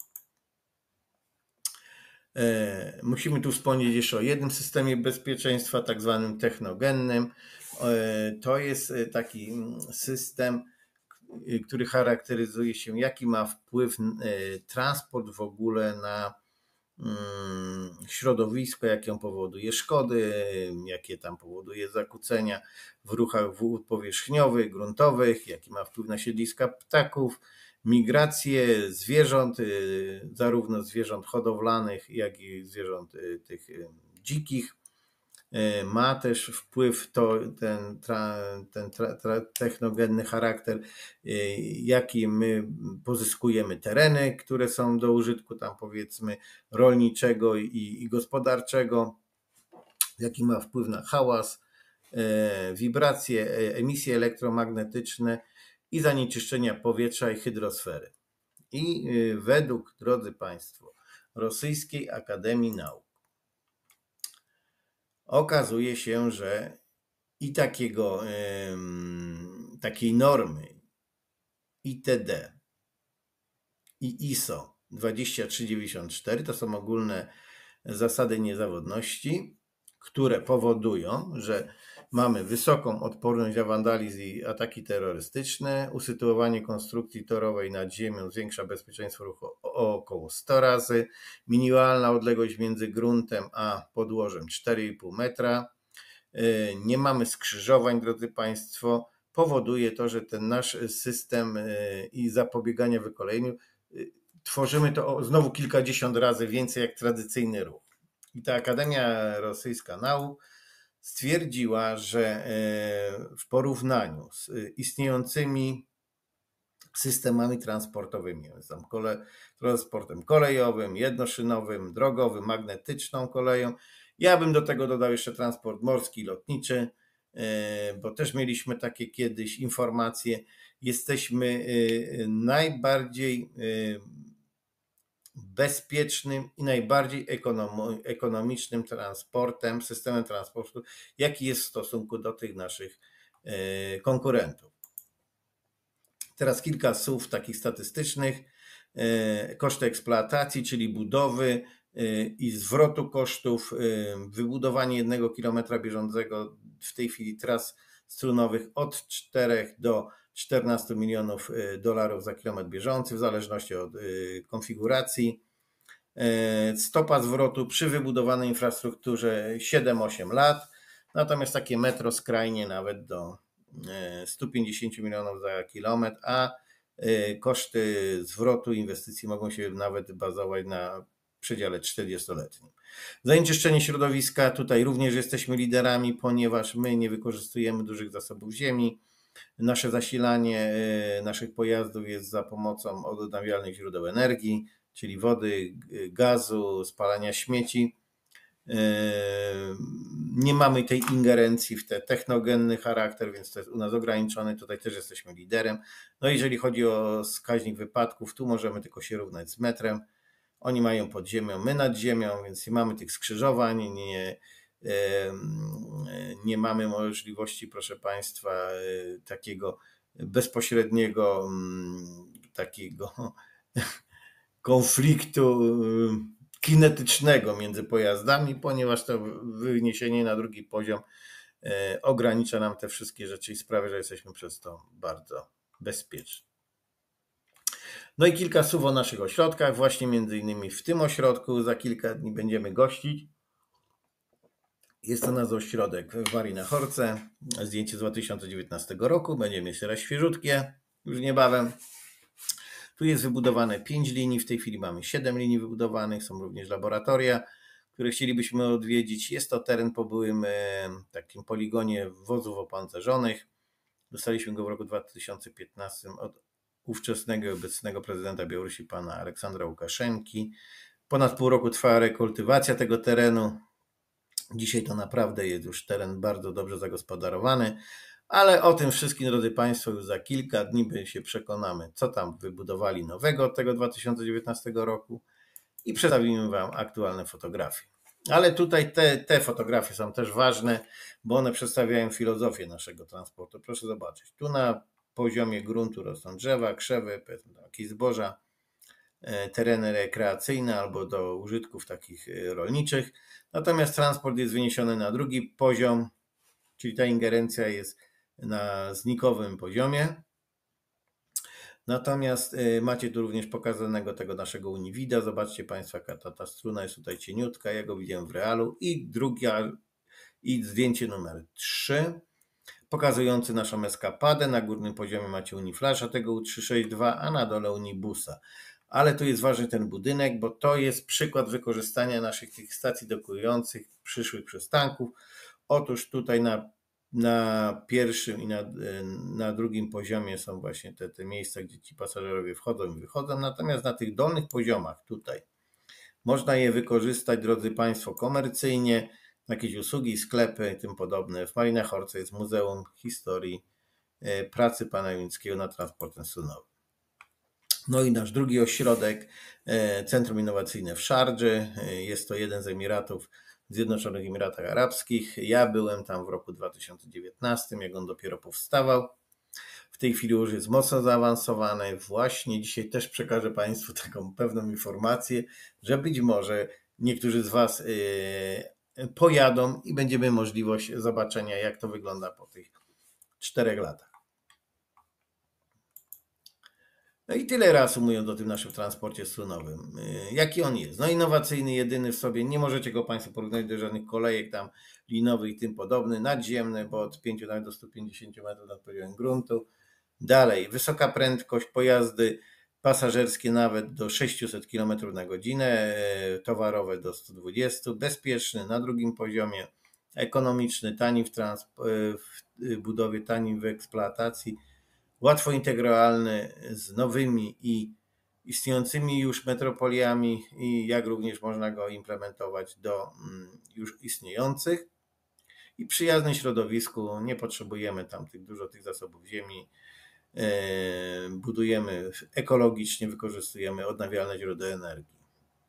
Musimy tu wspomnieć jeszcze o jednym systemie bezpieczeństwa, tak zwanym technogennym. To jest taki system, który charakteryzuje się, jaki ma wpływ transport w ogóle na środowisko, jakie on powoduje szkody, jakie tam powoduje zakłócenia w ruchach wód powierzchniowych, gruntowych, jaki ma wpływ na siedliska ptaków, migrację zwierząt, zarówno zwierząt hodowlanych, jak i zwierząt tych dzikich. Ma też wpływ to, ten, ten technogenny charakter, jaki my pozyskujemy tereny, które są do użytku tam powiedzmy rolniczego i, i gospodarczego, jaki ma wpływ na hałas, wibracje, emisje elektromagnetyczne i zanieczyszczenia powietrza i hydrosfery. I według, drodzy Państwo, Rosyjskiej Akademii Nauk okazuje się, że i takiego, takiej normy I T D i I S O dwadzieścia trzy dziewięćdziesiąt cztery to są ogólne zasady niezawodności, które powodują, że mamy wysoką odporność na wandalizm i ataki terrorystyczne, usytuowanie konstrukcji torowej nad ziemią zwiększa bezpieczeństwo ruchu o około sto razy, minimalna odległość między gruntem a podłożem cztery i pół metra, nie mamy skrzyżowań, drodzy Państwo, powoduje to, że ten nasz system i zapobiegania wykolejeniu tworzymy to znowu kilkadziesiąt razy więcej jak tradycyjny ruch. I ta Akademia Rosyjska Nauk stwierdziła, że w porównaniu z istniejącymi systemami transportowymi, tam kole, transportem kolejowym, jednoszynowym, drogowym, magnetyczną koleją, ja bym do tego dodał jeszcze transport morski, lotniczy, bo też mieliśmy takie kiedyś informacje. Jesteśmy najbardziej bezpiecznym i najbardziej ekonomicznym transportem, systemem transportu, jaki jest w stosunku do tych naszych konkurentów. Teraz kilka słów takich statystycznych. Koszty eksploatacji, czyli budowy i zwrotu kosztów, wybudowanie jednego kilometra bieżącego w tej chwili tras strunowych od czterech do czternastu milionów dolarów za kilometr bieżący, w zależności od konfiguracji. Stopa zwrotu przy wybudowanej infrastrukturze siedem osiem lat, natomiast takie metro skrajnie nawet do stu pięćdziesięciu milionów za kilometr, a koszty zwrotu inwestycji mogą się nawet bazować na przedziale czterdziestoletnim. Zanieczyszczenie środowiska, tutaj również jesteśmy liderami, ponieważ my nie wykorzystujemy dużych zasobów ziemi. Nasze zasilanie naszych pojazdów jest za pomocą odnawialnych źródeł energii, czyli wody, gazu, spalania śmieci. Nie mamy tej ingerencji w ten technogenny charakter, więc to jest u nas ograniczone. Tutaj też jesteśmy liderem. No jeżeli chodzi o wskaźnik wypadków, tu możemy tylko się równać z metrem. Oni mają pod ziemią, my nad ziemią, więc nie mamy tych skrzyżowań, nie, nie mamy możliwości, proszę Państwa, takiego bezpośredniego takiego konfliktu kinetycznego między pojazdami, ponieważ to wyniesienie na drugi poziom ogranicza nam te wszystkie rzeczy i sprawia, że jesteśmy przez to bardzo bezpieczni. No i kilka słów o naszych ośrodkach. Właśnie między innymi w tym ośrodku za kilka dni będziemy gościć Jest to nasz ośrodek w Marii na Horce. Zdjęcie z dwa tysiące dziewiętnastego roku. Będzie mieć teraz świeżutkie, już niebawem. Tu jest wybudowane pięć linii, w tej chwili mamy siedem linii wybudowanych, są również laboratoria, które chcielibyśmy odwiedzić. Jest to teren po byłym takim poligonie wozów opancerzonych. Dostaliśmy go w roku dwa tysiące piętnastym od ówczesnego i obecnego prezydenta Białorusi, pana Aleksandra Łukaszenki. Ponad pół roku trwała rekultywacja tego terenu. Dzisiaj to naprawdę jest już teren bardzo dobrze zagospodarowany, ale o tym wszystkim, drodzy Państwo, już za kilka dni by się przekonamy, co tam wybudowali nowego od tego dwa tysiące dziewiętnastego roku i przedstawimy Wam aktualne fotografie. Ale tutaj te, te fotografie są też ważne, bo one przedstawiają filozofię naszego transportu. Proszę zobaczyć, tu na poziomie gruntu rosną drzewa, krzewy, jakieś zboża, tereny rekreacyjne albo do użytków takich rolniczych. Natomiast transport jest wyniesiony na drugi poziom, czyli ta ingerencja jest na znikowym poziomie. Natomiast macie tu również pokazanego tego naszego Univida. Zobaczcie Państwo, jaka ta, ta struna jest tutaj cieniutka. Ja go widziałem w realu. I druga, i zdjęcie numer trzy, pokazujący naszą eskapadę. Na górnym poziomie macie Uniflasha tego U trzysta sześćdziesiąt dwa, a na dole Unibusa. Ale tu jest ważny ten budynek, bo to jest przykład wykorzystania naszych tych stacji dokujących, przyszłych przystanków. Otóż tutaj na, na pierwszym i na, na drugim poziomie są właśnie te, te miejsca, gdzie ci pasażerowie wchodzą i wychodzą. Natomiast na tych dolnych poziomach tutaj można je wykorzystać, drodzy Państwo, komercyjnie, jakieś usługi, sklepy i tym podobne. W Marii na Horce jest Muzeum Historii Pracy Pana Junickiego nad transportem stronowym. No i nasz drugi ośrodek, Centrum Innowacyjne w Szardży. Jest to jeden z Emiratów, Zjednoczonych Emiratach Arabskich. Ja byłem tam w roku dwa tysiące dziewiętnastym, jak on dopiero powstawał. W tej chwili już jest mocno zaawansowany. Właśnie dzisiaj też przekażę Państwu taką pewną informację, że być może niektórzy z Was pojadą i będziemy możliwość zobaczenia, jak to wygląda po tych czterech latach. No i tyle reasumując o tym naszym transporcie strunowym. Jaki on jest? No innowacyjny, jedyny w sobie, nie możecie go Państwo porównać do żadnych kolejek tam linowych i tym podobny, nadziemny, bo od pięciu nawet do stu pięćdziesięciu metrów nad poziomem gruntu. Dalej, wysoka prędkość, pojazdy pasażerskie nawet do sześciuset kilometrów na godzinę, towarowe do stu dwudziestu, bezpieczny na drugim poziomie, ekonomiczny, tani w, w budowie, tani w eksploatacji, łatwo integralny z nowymi i istniejącymi już metropoliami i jak również można go implementować do już istniejących i przyjazny środowisku, nie potrzebujemy tam tych, dużo tych zasobów ziemi, budujemy ekologicznie, wykorzystujemy odnawialne źródła energii.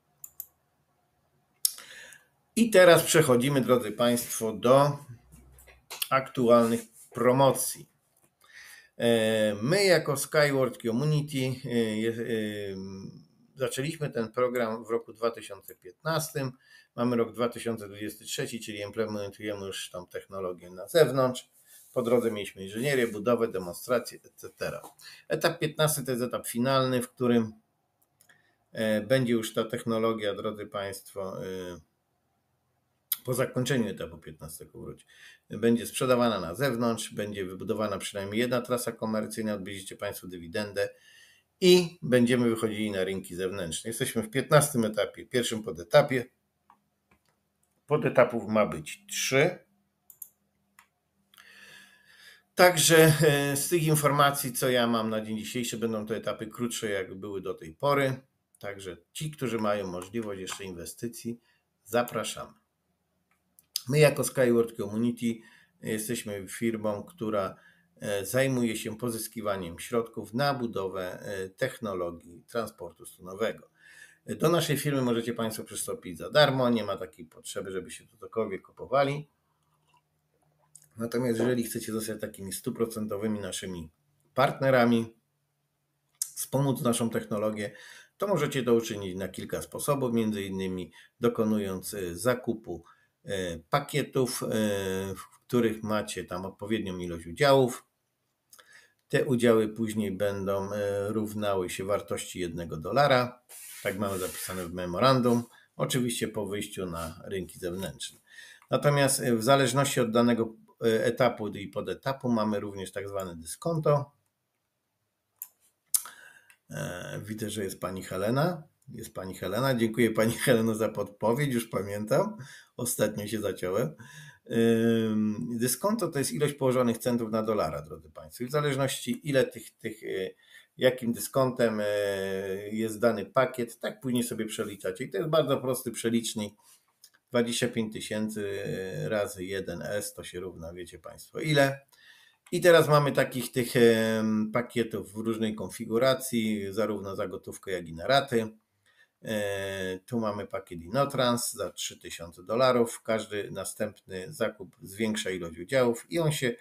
I teraz przechodzimy, drodzy Państwo, do aktualnych promocji. My jako Skyward Community zaczęliśmy ten program w roku dwa tysiące piętnastym, mamy rok dwa tysiące dwudziesty trzeci, czyli implementujemy już tą technologię na zewnątrz. Po drodze mieliśmy inżynierię, budowę, demonstrację, et cetera. Etap piętnasty to jest etap finalny, w którym będzie już ta technologia, drodzy Państwo, po zakończeniu etapu piętnastego wróć, będzie sprzedawana na zewnątrz, będzie wybudowana przynajmniej jedna trasa komercyjna, odbierzecie Państwo dywidendę i będziemy wychodzili na rynki zewnętrzne. Jesteśmy w piętnastym etapie, pierwszym podetapie. Podetapów ma być trzy. Także z tych informacji, co ja mam na dzień dzisiejszy, będą to etapy krótsze, jak były do tej pory. Także ci, którzy mają możliwość jeszcze inwestycji, zapraszamy. My jako Skyward Community jesteśmy firmą, która zajmuje się pozyskiwaniem środków na budowę technologii transportu strunowego. Do naszej firmy możecie Państwo przystąpić za darmo, nie ma takiej potrzeby, żeby się cokolwiek kupowali. Natomiast jeżeli chcecie zostać takimi stuprocentowymi naszymi partnerami, wspomóc naszą technologię, to możecie to uczynić na kilka sposobów, między innymi dokonując zakupu pakietów, w których macie tam odpowiednią ilość udziałów. Te udziały później będą równały się wartości jednego dolara. Tak mamy zapisane w memorandum. Oczywiście po wyjściu na rynki zewnętrzne. Natomiast w zależności od danego etapu i podetapu mamy również tak zwane dyskonto. Widzę, że jest pani Helena. Jest pani Helena. Dziękuję pani Heleno za podpowiedź, już pamiętam. Ostatnio się zaciąłem. Dyskonto to jest ilość położonych centów na dolara, drodzy państwo. I w zależności ile tych, tych jakim dyskontem jest dany pakiet, tak później sobie przeliczacie. I to jest bardzo prosty przelicznik. dwadzieścia pięć tysięcy razy jeden S to się równa, wiecie państwo ile. I teraz mamy takich tych pakietów w różnej konfiguracji, zarówno za gotówkę, jak i na raty. Tu mamy pakiet Inotrans za trzy tysiące dolarów. Każdy następny zakup zwiększa ilość udziałów i on się,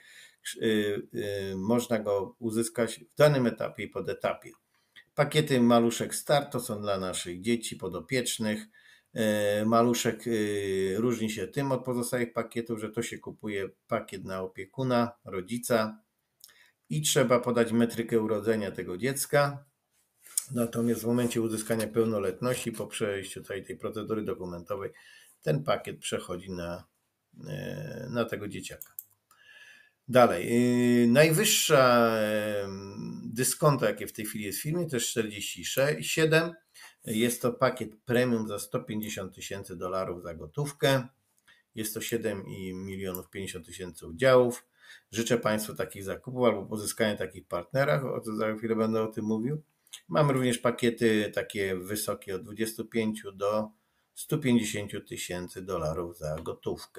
można go uzyskać w danym etapie i podetapie. Pakiety Maluszek Start to są dla naszych dzieci podopiecznych. Maluszek różni się tym od pozostałych pakietów, że to się kupuje pakiet na opiekuna, rodzica i trzeba podać metrykę urodzenia tego dziecka. Natomiast w momencie uzyskania pełnoletności po przejściu całej tej procedury dokumentowej ten pakiet przechodzi na, na tego dzieciaka. Dalej, najwyższa dyskonto, jakie w tej chwili jest w firmie, to jest czterdzieści siedem. Jest to pakiet premium za sto pięćdziesiąt tysięcy dolarów za gotówkę. Jest to siedem milionów pięćdziesiąt tysięcy udziałów. Życzę państwu takich zakupów albo pozyskania takich partnerów, o co za chwilę będę o tym mówił. Mamy również pakiety takie wysokie od dwudziestu pięciu do stu pięćdziesięciu tysięcy dolarów za gotówkę.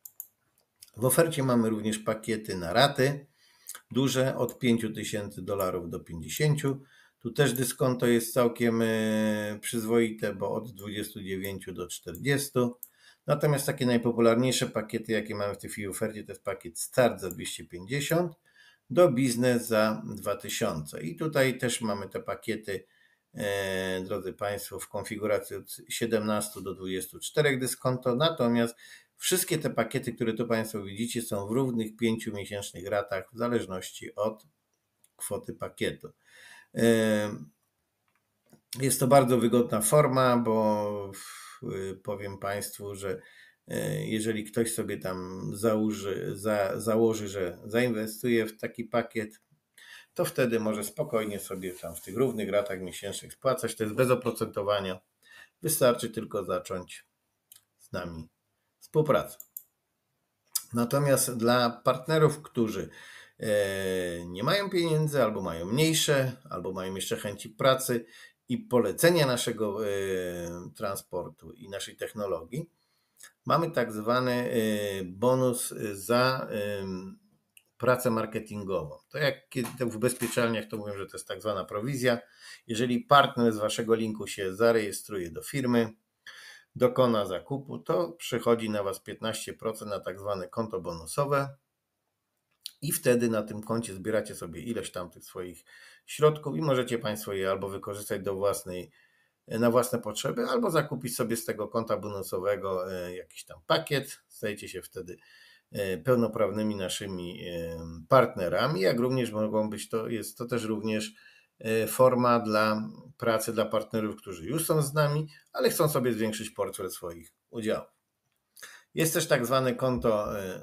W ofercie mamy również pakiety na raty, duże od pięciu tysięcy dolarów do pięćdziesięciu. Tu też dyskonto jest całkiem przyzwoite, bo od dwudziestu dziewięciu do czterdziestu. Natomiast takie najpopularniejsze pakiety, jakie mamy w tej chwili w ofercie, to jest pakiet Start za dwieście pięćdziesiąt do Biznes za dwa tysiące. I tutaj też mamy te pakiety, e, drodzy państwo, w konfiguracji od siedemnastu do dwudziestu czterech dyskonto. Natomiast wszystkie te pakiety, które tu państwo widzicie, są w równych pięciomiesięcznych ratach w zależności od kwoty pakietu. Jest to bardzo wygodna forma, bo powiem państwu, że jeżeli ktoś sobie tam założy, za, założy, że zainwestuje w taki pakiet, to wtedy może spokojnie sobie tam w tych równych ratach miesięcznych spłacać. To jest bez oprocentowania. Wystarczy tylko zacząć z nami współpracę. Natomiast dla partnerów, którzy nie mają pieniędzy, albo mają mniejsze, albo mają jeszcze chęci pracy i polecenia naszego transportu i naszej technologii, mamy tak zwany bonus za pracę marketingową. To jak kiedy w ubezpieczalniach to mówią, że to jest tak zwana prowizja. Jeżeli partner z waszego linku się zarejestruje do firmy, dokona zakupu, to przychodzi na was piętnaście procent na tak zwane konto bonusowe i wtedy na tym koncie zbieracie sobie ileś tam tych swoich środków i możecie państwo je albo wykorzystać do własnej, na własne potrzeby, albo zakupić sobie z tego konta bonusowego jakiś tam pakiet. Stajecie się wtedy pełnoprawnymi naszymi partnerami, jak również mogą być to, jest to też również forma dla pracy dla partnerów, którzy już są z nami, ale chcą sobie zwiększyć portfel swoich udziałów. Jest też tak zwane konto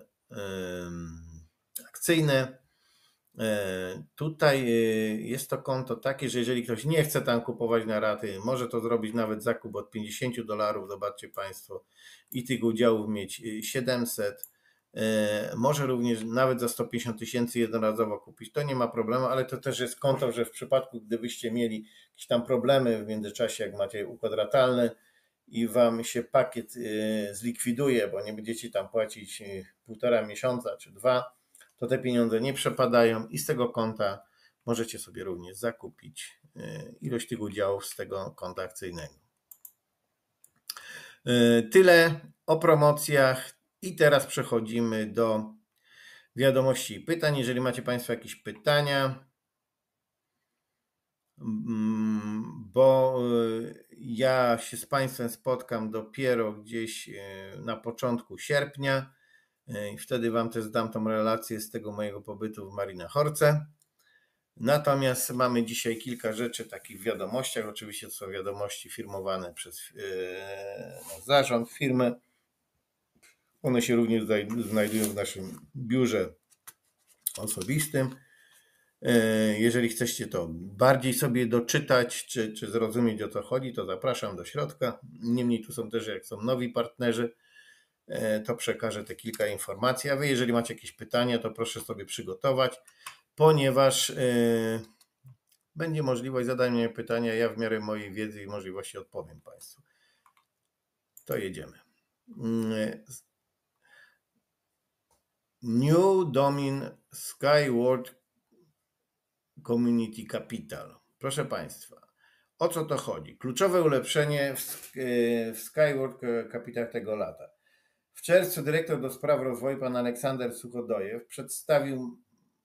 akcyjne. Tutaj jest to konto takie, że jeżeli ktoś nie chce tam kupować na raty, może to zrobić nawet zakup od pięćdziesięciu dolarów, zobaczcie państwo, i tych udziałów mieć siedemset. Może również nawet za sto pięćdziesiąt tysięcy jednorazowo kupić, to nie ma problemu, ale to też jest konto, że w przypadku gdybyście mieli jakieś tam problemy w międzyczasie, jak macie układ ratalny i wam się pakiet zlikwiduje, bo nie będziecie tam płacić półtora miesiąca czy dwa, to te pieniądze nie przepadają i z tego konta możecie sobie również zakupić ilość tych udziałów z tego konta akcyjnego. Tyle o promocjach. I teraz przechodzimy do wiadomości i pytań. Jeżeli macie państwo jakieś pytania, bo ja się z państwem spotkam dopiero gdzieś na początku sierpnia i wtedy wam też dam tą relację z tego mojego pobytu w Marina Horce. Natomiast mamy dzisiaj kilka rzeczy takich w wiadomościach. Oczywiście to są wiadomości firmowane przez zarząd firmy. One się również znajdują w naszym biurze osobistym. Jeżeli chcecie to bardziej sobie doczytać, czy, czy zrozumieć, o co chodzi, to zapraszam do środka. Niemniej tu są też, jak są nowi partnerzy, to przekażę te kilka informacji. A wy, jeżeli macie jakieś pytania, to proszę sobie przygotować, ponieważ będzie możliwość zadania pytania. Ja w miarę mojej wiedzy i możliwości odpowiem Państwu. To jedziemy. New Domain Skyward Community Capital. Proszę Państwa, o co to chodzi? Kluczowe ulepszenie w, w Skyward Capital tego lata. W czerwcu dyrektor do spraw rozwoju pan Aleksander Suchodojew przedstawił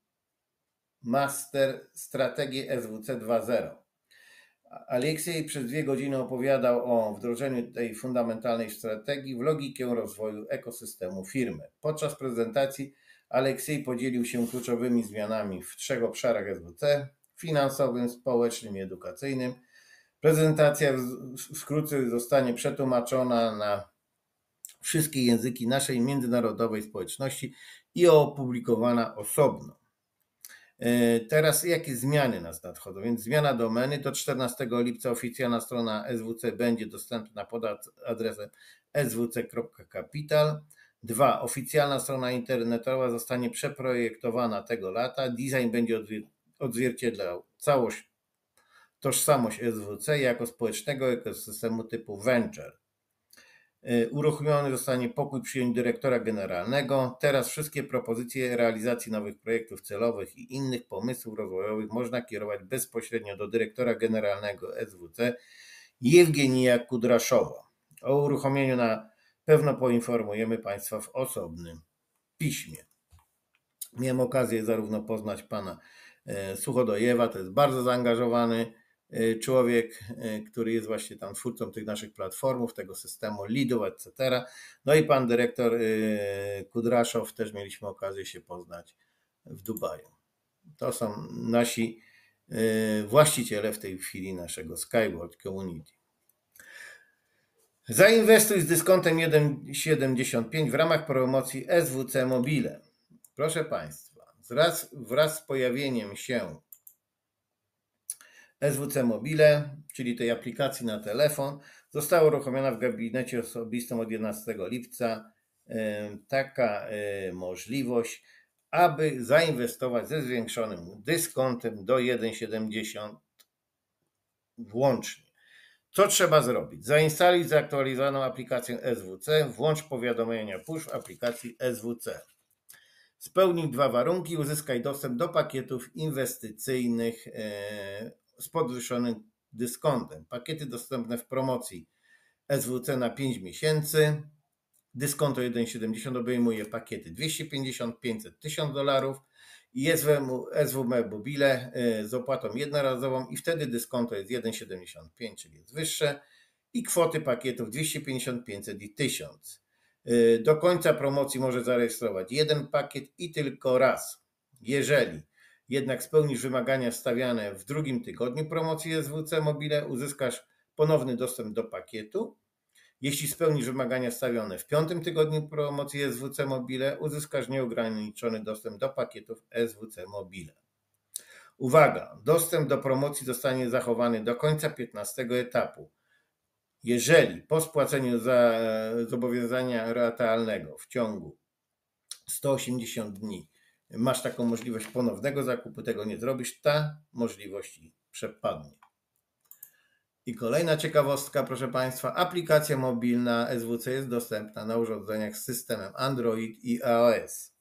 master strategię S W C dwa zero. Aleksiej przez dwie godziny opowiadał o wdrożeniu tej fundamentalnej strategii w logikę rozwoju ekosystemu firmy. Podczas prezentacji Aleksiej podzielił się kluczowymi zmianami w trzech obszarach S W C: finansowym, społecznym i edukacyjnym. Prezentacja wkrótce zostanie przetłumaczona na wszystkie języki naszej międzynarodowej społeczności i opublikowana osobno. Teraz jakie zmiany nas nadchodzą? Więc zmiana domeny: do czternastego lipca oficjalna strona S W C będzie dostępna pod adresem s w c kropka capital. Dwa. Oficjalna strona internetowa zostanie przeprojektowana tego lata. Design będzie odzwierciedlał całość, tożsamość S W C jako społecznego ekosystemu typu venture. Uruchomiony zostanie pokój przyjęć dyrektora generalnego. Teraz wszystkie propozycje realizacji nowych projektów celowych i innych pomysłów rozwojowych można kierować bezpośrednio do dyrektora generalnego S W C Jewgenija Kudraszowa. O uruchomieniu na pewno poinformujemy Państwa w osobnym piśmie. Miałem okazję zarówno poznać pana Suchodojewa, to jest bardzo zaangażowany człowiek, który jest właśnie tam twórcą tych naszych platformów, tego systemu leadów, et cetera. No i pan dyrektor Kudraszow, też mieliśmy okazję się poznać w Dubaju. To są nasi właściciele w tej chwili naszego Skyward Community. Zainwestuj z dyskontem jeden przecinek siedemdziesiąt pięć w ramach promocji S W C Mobile. Proszę Państwa, wraz, wraz z pojawieniem się S W C Mobile, czyli tej aplikacji na telefon, została uruchomiona w gabinecie osobistym od jedenastego lipca taka możliwość, aby zainwestować ze zwiększonym dyskontem do jeden przecinek siedemdziesiąt włącznie. Co trzeba zrobić? Zainstaluj zaktualizowaną aplikację S W C, włącz powiadomienia push w aplikacji S W C. Spełnij dwa warunki, uzyskaj dostęp do pakietów inwestycyjnych z podwyższonym dyskontem. Pakiety dostępne w promocji S W C na pięć miesięcy. Dyskont o jeden przecinek siedemdziesiąt obejmuje pakiety dwieście pięćdziesiąt, pięćset, tysiąc dolarów i S W M Mobile z opłatą jednorazową i wtedy dyskonto jest jeden przecinek siedemdziesiąt pięć, czyli jest wyższe, i kwoty pakietów dwieście pięćdziesiąt, pięćset i tysiąc. Do końca promocji może zarejestrować jeden pakiet i tylko raz. Jeżeli jednak spełnisz wymagania stawiane w drugim tygodniu promocji S W C Mobile, uzyskasz ponowny dostęp do pakietu. Jeśli spełnisz wymagania stawiane w piątym tygodniu promocji S W C Mobile, uzyskasz nieograniczony dostęp do pakietów S W C Mobile. Uwaga! Dostęp do promocji zostanie zachowany do końca piętnastego etapu. Jeżeli po spłaceniu za zobowiązania ratalnego w ciągu sto osiemdziesiąt dni masz taką możliwość ponownego zakupu, tego nie zrobisz, ta możliwość przepadnie. I kolejna ciekawostka, proszę Państwa, aplikacja mobilna S W C jest dostępna na urządzeniach z systemem Android i iOS.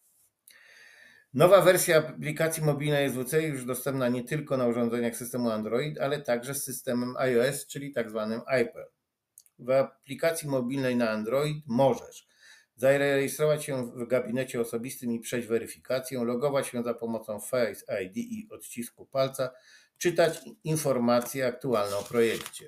Nowa wersja aplikacji mobilnej S W C już dostępna nie tylko na urządzeniach systemu Android, ale także z systemem iOS, czyli tak zwanym iPad. W aplikacji mobilnej na Android możesz zarejestrować się w gabinecie osobistym i przejść weryfikację, logować się za pomocą Face I D i odcisku palca, czytać informacje aktualne o projekcie,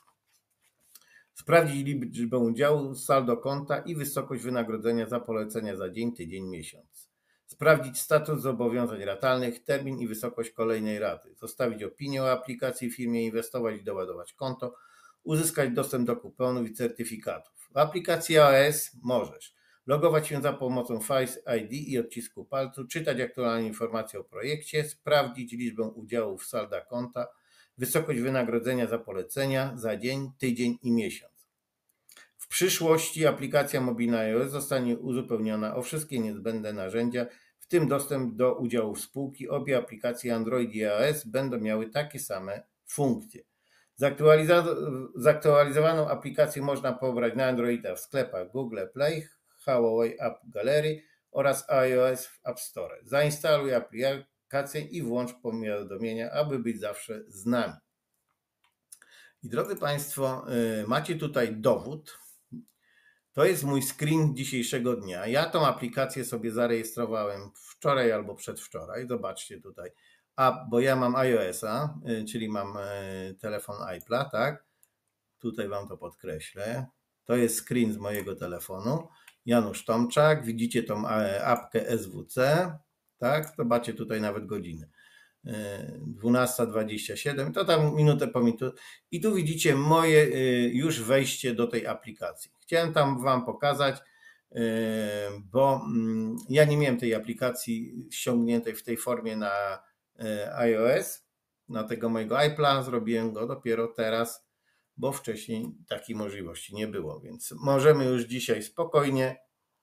sprawdzić liczbę udziałów, saldo konta i wysokość wynagrodzenia za polecenia za dzień, tydzień, miesiąc, sprawdzić status zobowiązań ratalnych, termin i wysokość kolejnej raty, zostawić opinię o aplikacji w firmie, inwestować i doładować konto, uzyskać dostęp do kuponów i certyfikatów. W aplikacji iOS możesz logować się za pomocą Face I D i odcisku palcu, czytać aktualne informacje o projekcie, sprawdzić liczbę udziałów salda konta, wysokość wynagrodzenia za polecenia za dzień, tydzień i miesiąc. W przyszłości aplikacja mobilna iOS zostanie uzupełniona o wszystkie niezbędne narzędzia, w tym dostęp do udziałów spółki. Obie aplikacje Android i iOS będą miały takie same funkcje. Zaktualizowaną aplikację można pobrać na Androida w sklepach Google Play, Huawei App Gallery oraz iOS w App Store. Zainstaluj aplikację i włącz powiadomienia, aby być zawsze z nami. I drodzy Państwo, macie tutaj dowód. To jest mój screen dzisiejszego dnia. Ja tą aplikację sobie zarejestrowałem wczoraj albo przedwczoraj. Zobaczcie tutaj. A, bo ja mam iOS-a, czyli mam telefon Apple'a, tak? Tutaj Wam to podkreślę. To jest screen z mojego telefonu. Janusz Tomczak. Widzicie tą apkę S W C, tak? Zobaczcie tutaj nawet godziny. dwunasta dwadzieścia siedem, to tam minutę po minucie. I tu widzicie moje już wejście do tej aplikacji. Chciałem tam Wam pokazać, bo ja nie miałem tej aplikacji ściągniętej w tej formie na iOS, na tego mojego iPla. Zrobiłem go dopiero teraz, bo wcześniej takiej możliwości nie było, więc możemy już dzisiaj spokojnie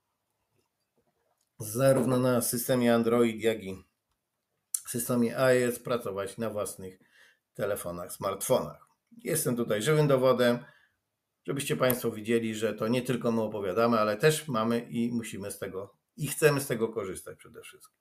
zarówno na systemie Android, jak i w systemie iOS pracować na własnych telefonach, smartfonach. Jestem tutaj żywym dowodem, żebyście Państwo widzieli, że to nie tylko my opowiadamy, ale też mamy i musimy z tego i chcemy z tego korzystać przede wszystkim.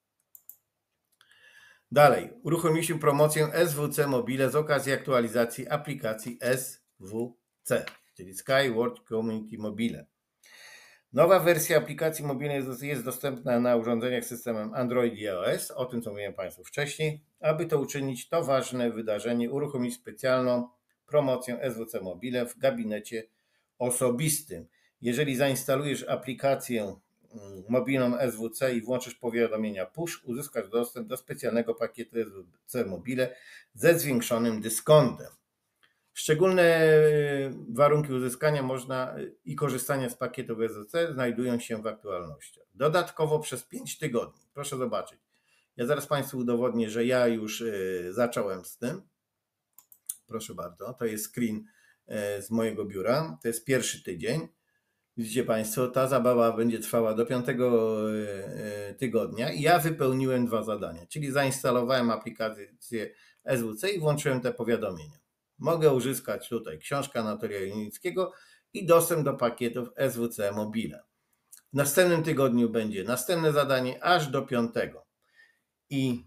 Dalej, uruchomiliśmy promocję S W C Mobile z okazji aktualizacji aplikacji S W C, czyli Sky World Community Mobile. Nowa wersja aplikacji mobilnej jest dostępna na urządzeniach z systemem Android i iOS, o tym co mówiłem Państwu wcześniej. Aby to uczynić, to ważne wydarzenie, uruchomić specjalną promocję S W C Mobile w gabinecie osobistym. Jeżeli zainstalujesz aplikację mobilną S W C i włączysz powiadomienia push, uzyskasz dostęp do specjalnego pakietu S W C Mobile ze zwiększonym dyskontem. Szczególne warunki uzyskania można i korzystania z pakietów S W C znajdują się w aktualnościach. Dodatkowo przez pięć tygodni. Proszę zobaczyć. Ja zaraz Państwu udowodnię, że ja już zacząłem z tym. Proszę bardzo, to jest screen z mojego biura. To jest pierwszy tydzień. Widzicie Państwo, ta zabawa będzie trwała do piątego tygodnia i ja wypełniłem dwa zadania, czyli zainstalowałem aplikację S W C i włączyłem te powiadomienia. Mogę uzyskać tutaj książkę Anatolia Junickiego i dostęp do pakietów S W C Mobile. W następnym tygodniu będzie następne zadanie aż do piątego. I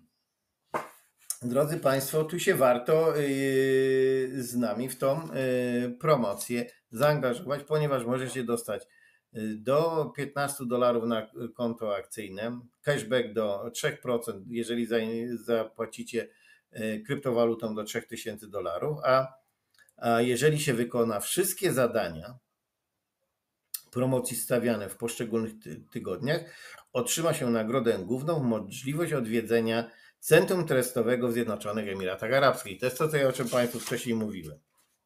drodzy Państwo, tu się warto z nami w tą promocję zaangażować, ponieważ możecie dostać do piętnastu dolarów na konto akcyjne, cashback do trzy procent, jeżeli zapłacicie kryptowalutą do trzy tysiące dolarów, a, a jeżeli się wykona wszystkie zadania promocji stawiane w poszczególnych ty tygodniach, otrzyma się nagrodę główną, możliwość odwiedzenia Centrum Testowego w Zjednoczonych Emiratach Arabskich. To jest to, co ja o czym Państwu wcześniej mówiłem.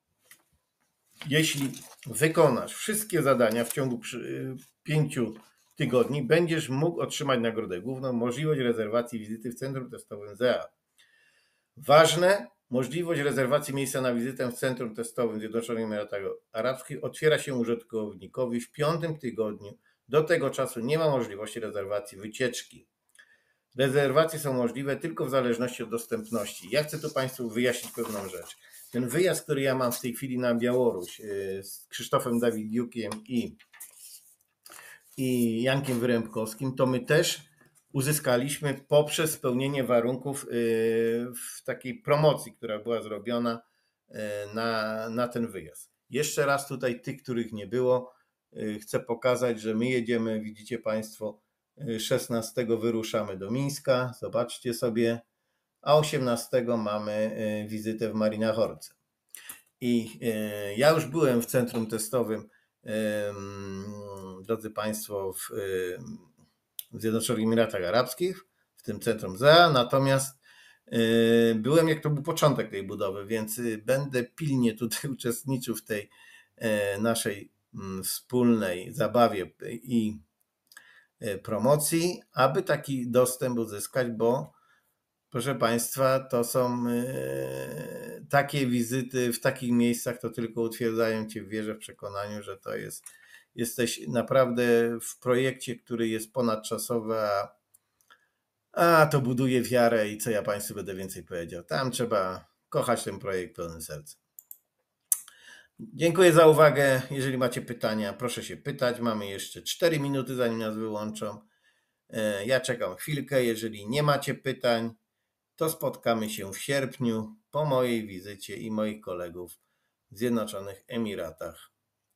Jeśli wykonasz wszystkie zadania w ciągu pięciu tygodni, będziesz mógł otrzymać nagrodę główną, możliwość rezerwacji wizyty w Centrum Testowym Z E A. Ważne, możliwość rezerwacji miejsca na wizytę w Centrum Testowym w Zjednoczonych Emiratach Arabskich otwiera się użytkownikowi w piątym tygodniu. Do tego czasu nie ma możliwości rezerwacji wycieczki. Rezerwacje są możliwe tylko w zależności od dostępności. Ja chcę tu Państwu wyjaśnić pewną rzecz. Ten wyjazd, który ja mam w tej chwili na Białoruś z Krzysztofem Dawidiukiem i, i Jankiem Wyrębkowskim, to my też uzyskaliśmy poprzez spełnienie warunków w takiej promocji, która była zrobiona na, na ten wyjazd. Jeszcze raz tutaj tych, których nie było, chcę pokazać, że my jedziemy, widzicie Państwo, szesnastego wyruszamy do Mińska, zobaczcie sobie, a osiemnastego mamy wizytę w Marinachorce. I ja już byłem w centrum testowym, drodzy Państwo, w w Zjednoczonych Emiratach Arabskich, w tym centrum Z E A, natomiast byłem, jak to był początek tej budowy, więc będę pilnie tutaj uczestniczył w tej naszej wspólnej zabawie i promocji, aby taki dostęp uzyskać, bo proszę Państwa, to są takie wizyty w takich miejscach, to tylko utwierdzają Cię w wierze, w przekonaniu, że to jest, jesteś naprawdę w projekcie, który jest ponadczasowy, a, a to buduje wiarę i co ja Państwu będę więcej powiedział. Tam trzeba kochać ten projekt pełnym sercem. Dziękuję za uwagę. Jeżeli macie pytania, proszę się pytać. Mamy jeszcze cztery minuty, zanim nas wyłączą. Ja czekam chwilkę. Jeżeli nie macie pytań, to spotkamy się w sierpniu po mojej wizycie i moich kolegów w Zjednoczonych Emiratach,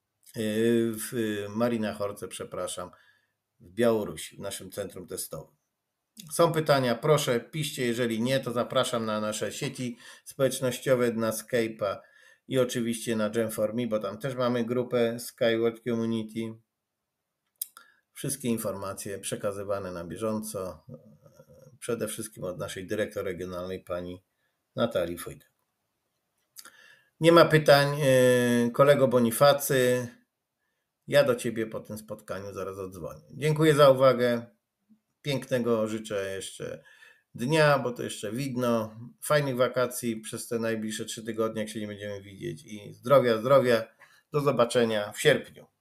w Marina Horce, przepraszam, w Białorusi, w naszym centrum testowym. Są pytania, proszę, piszcie. Jeżeli nie, to zapraszam na nasze sieci społecznościowe, na Skype'a i oczywiście na Gem for Me, bo tam też mamy grupę Skyward Community. Wszystkie informacje przekazywane na bieżąco, przede wszystkim od naszej dyrektor regionalnej, pani Natalii Fojtek. Nie ma pytań. Kolego Bonifacy, ja do Ciebie po tym spotkaniu zaraz odzwonię. Dziękuję za uwagę. Pięknego życzę jeszcze dnia, bo to jeszcze widno. Fajnych wakacji przez te najbliższe trzy tygodnie, jak się nie będziemy widzieć. I zdrowia, zdrowia. Do zobaczenia w sierpniu.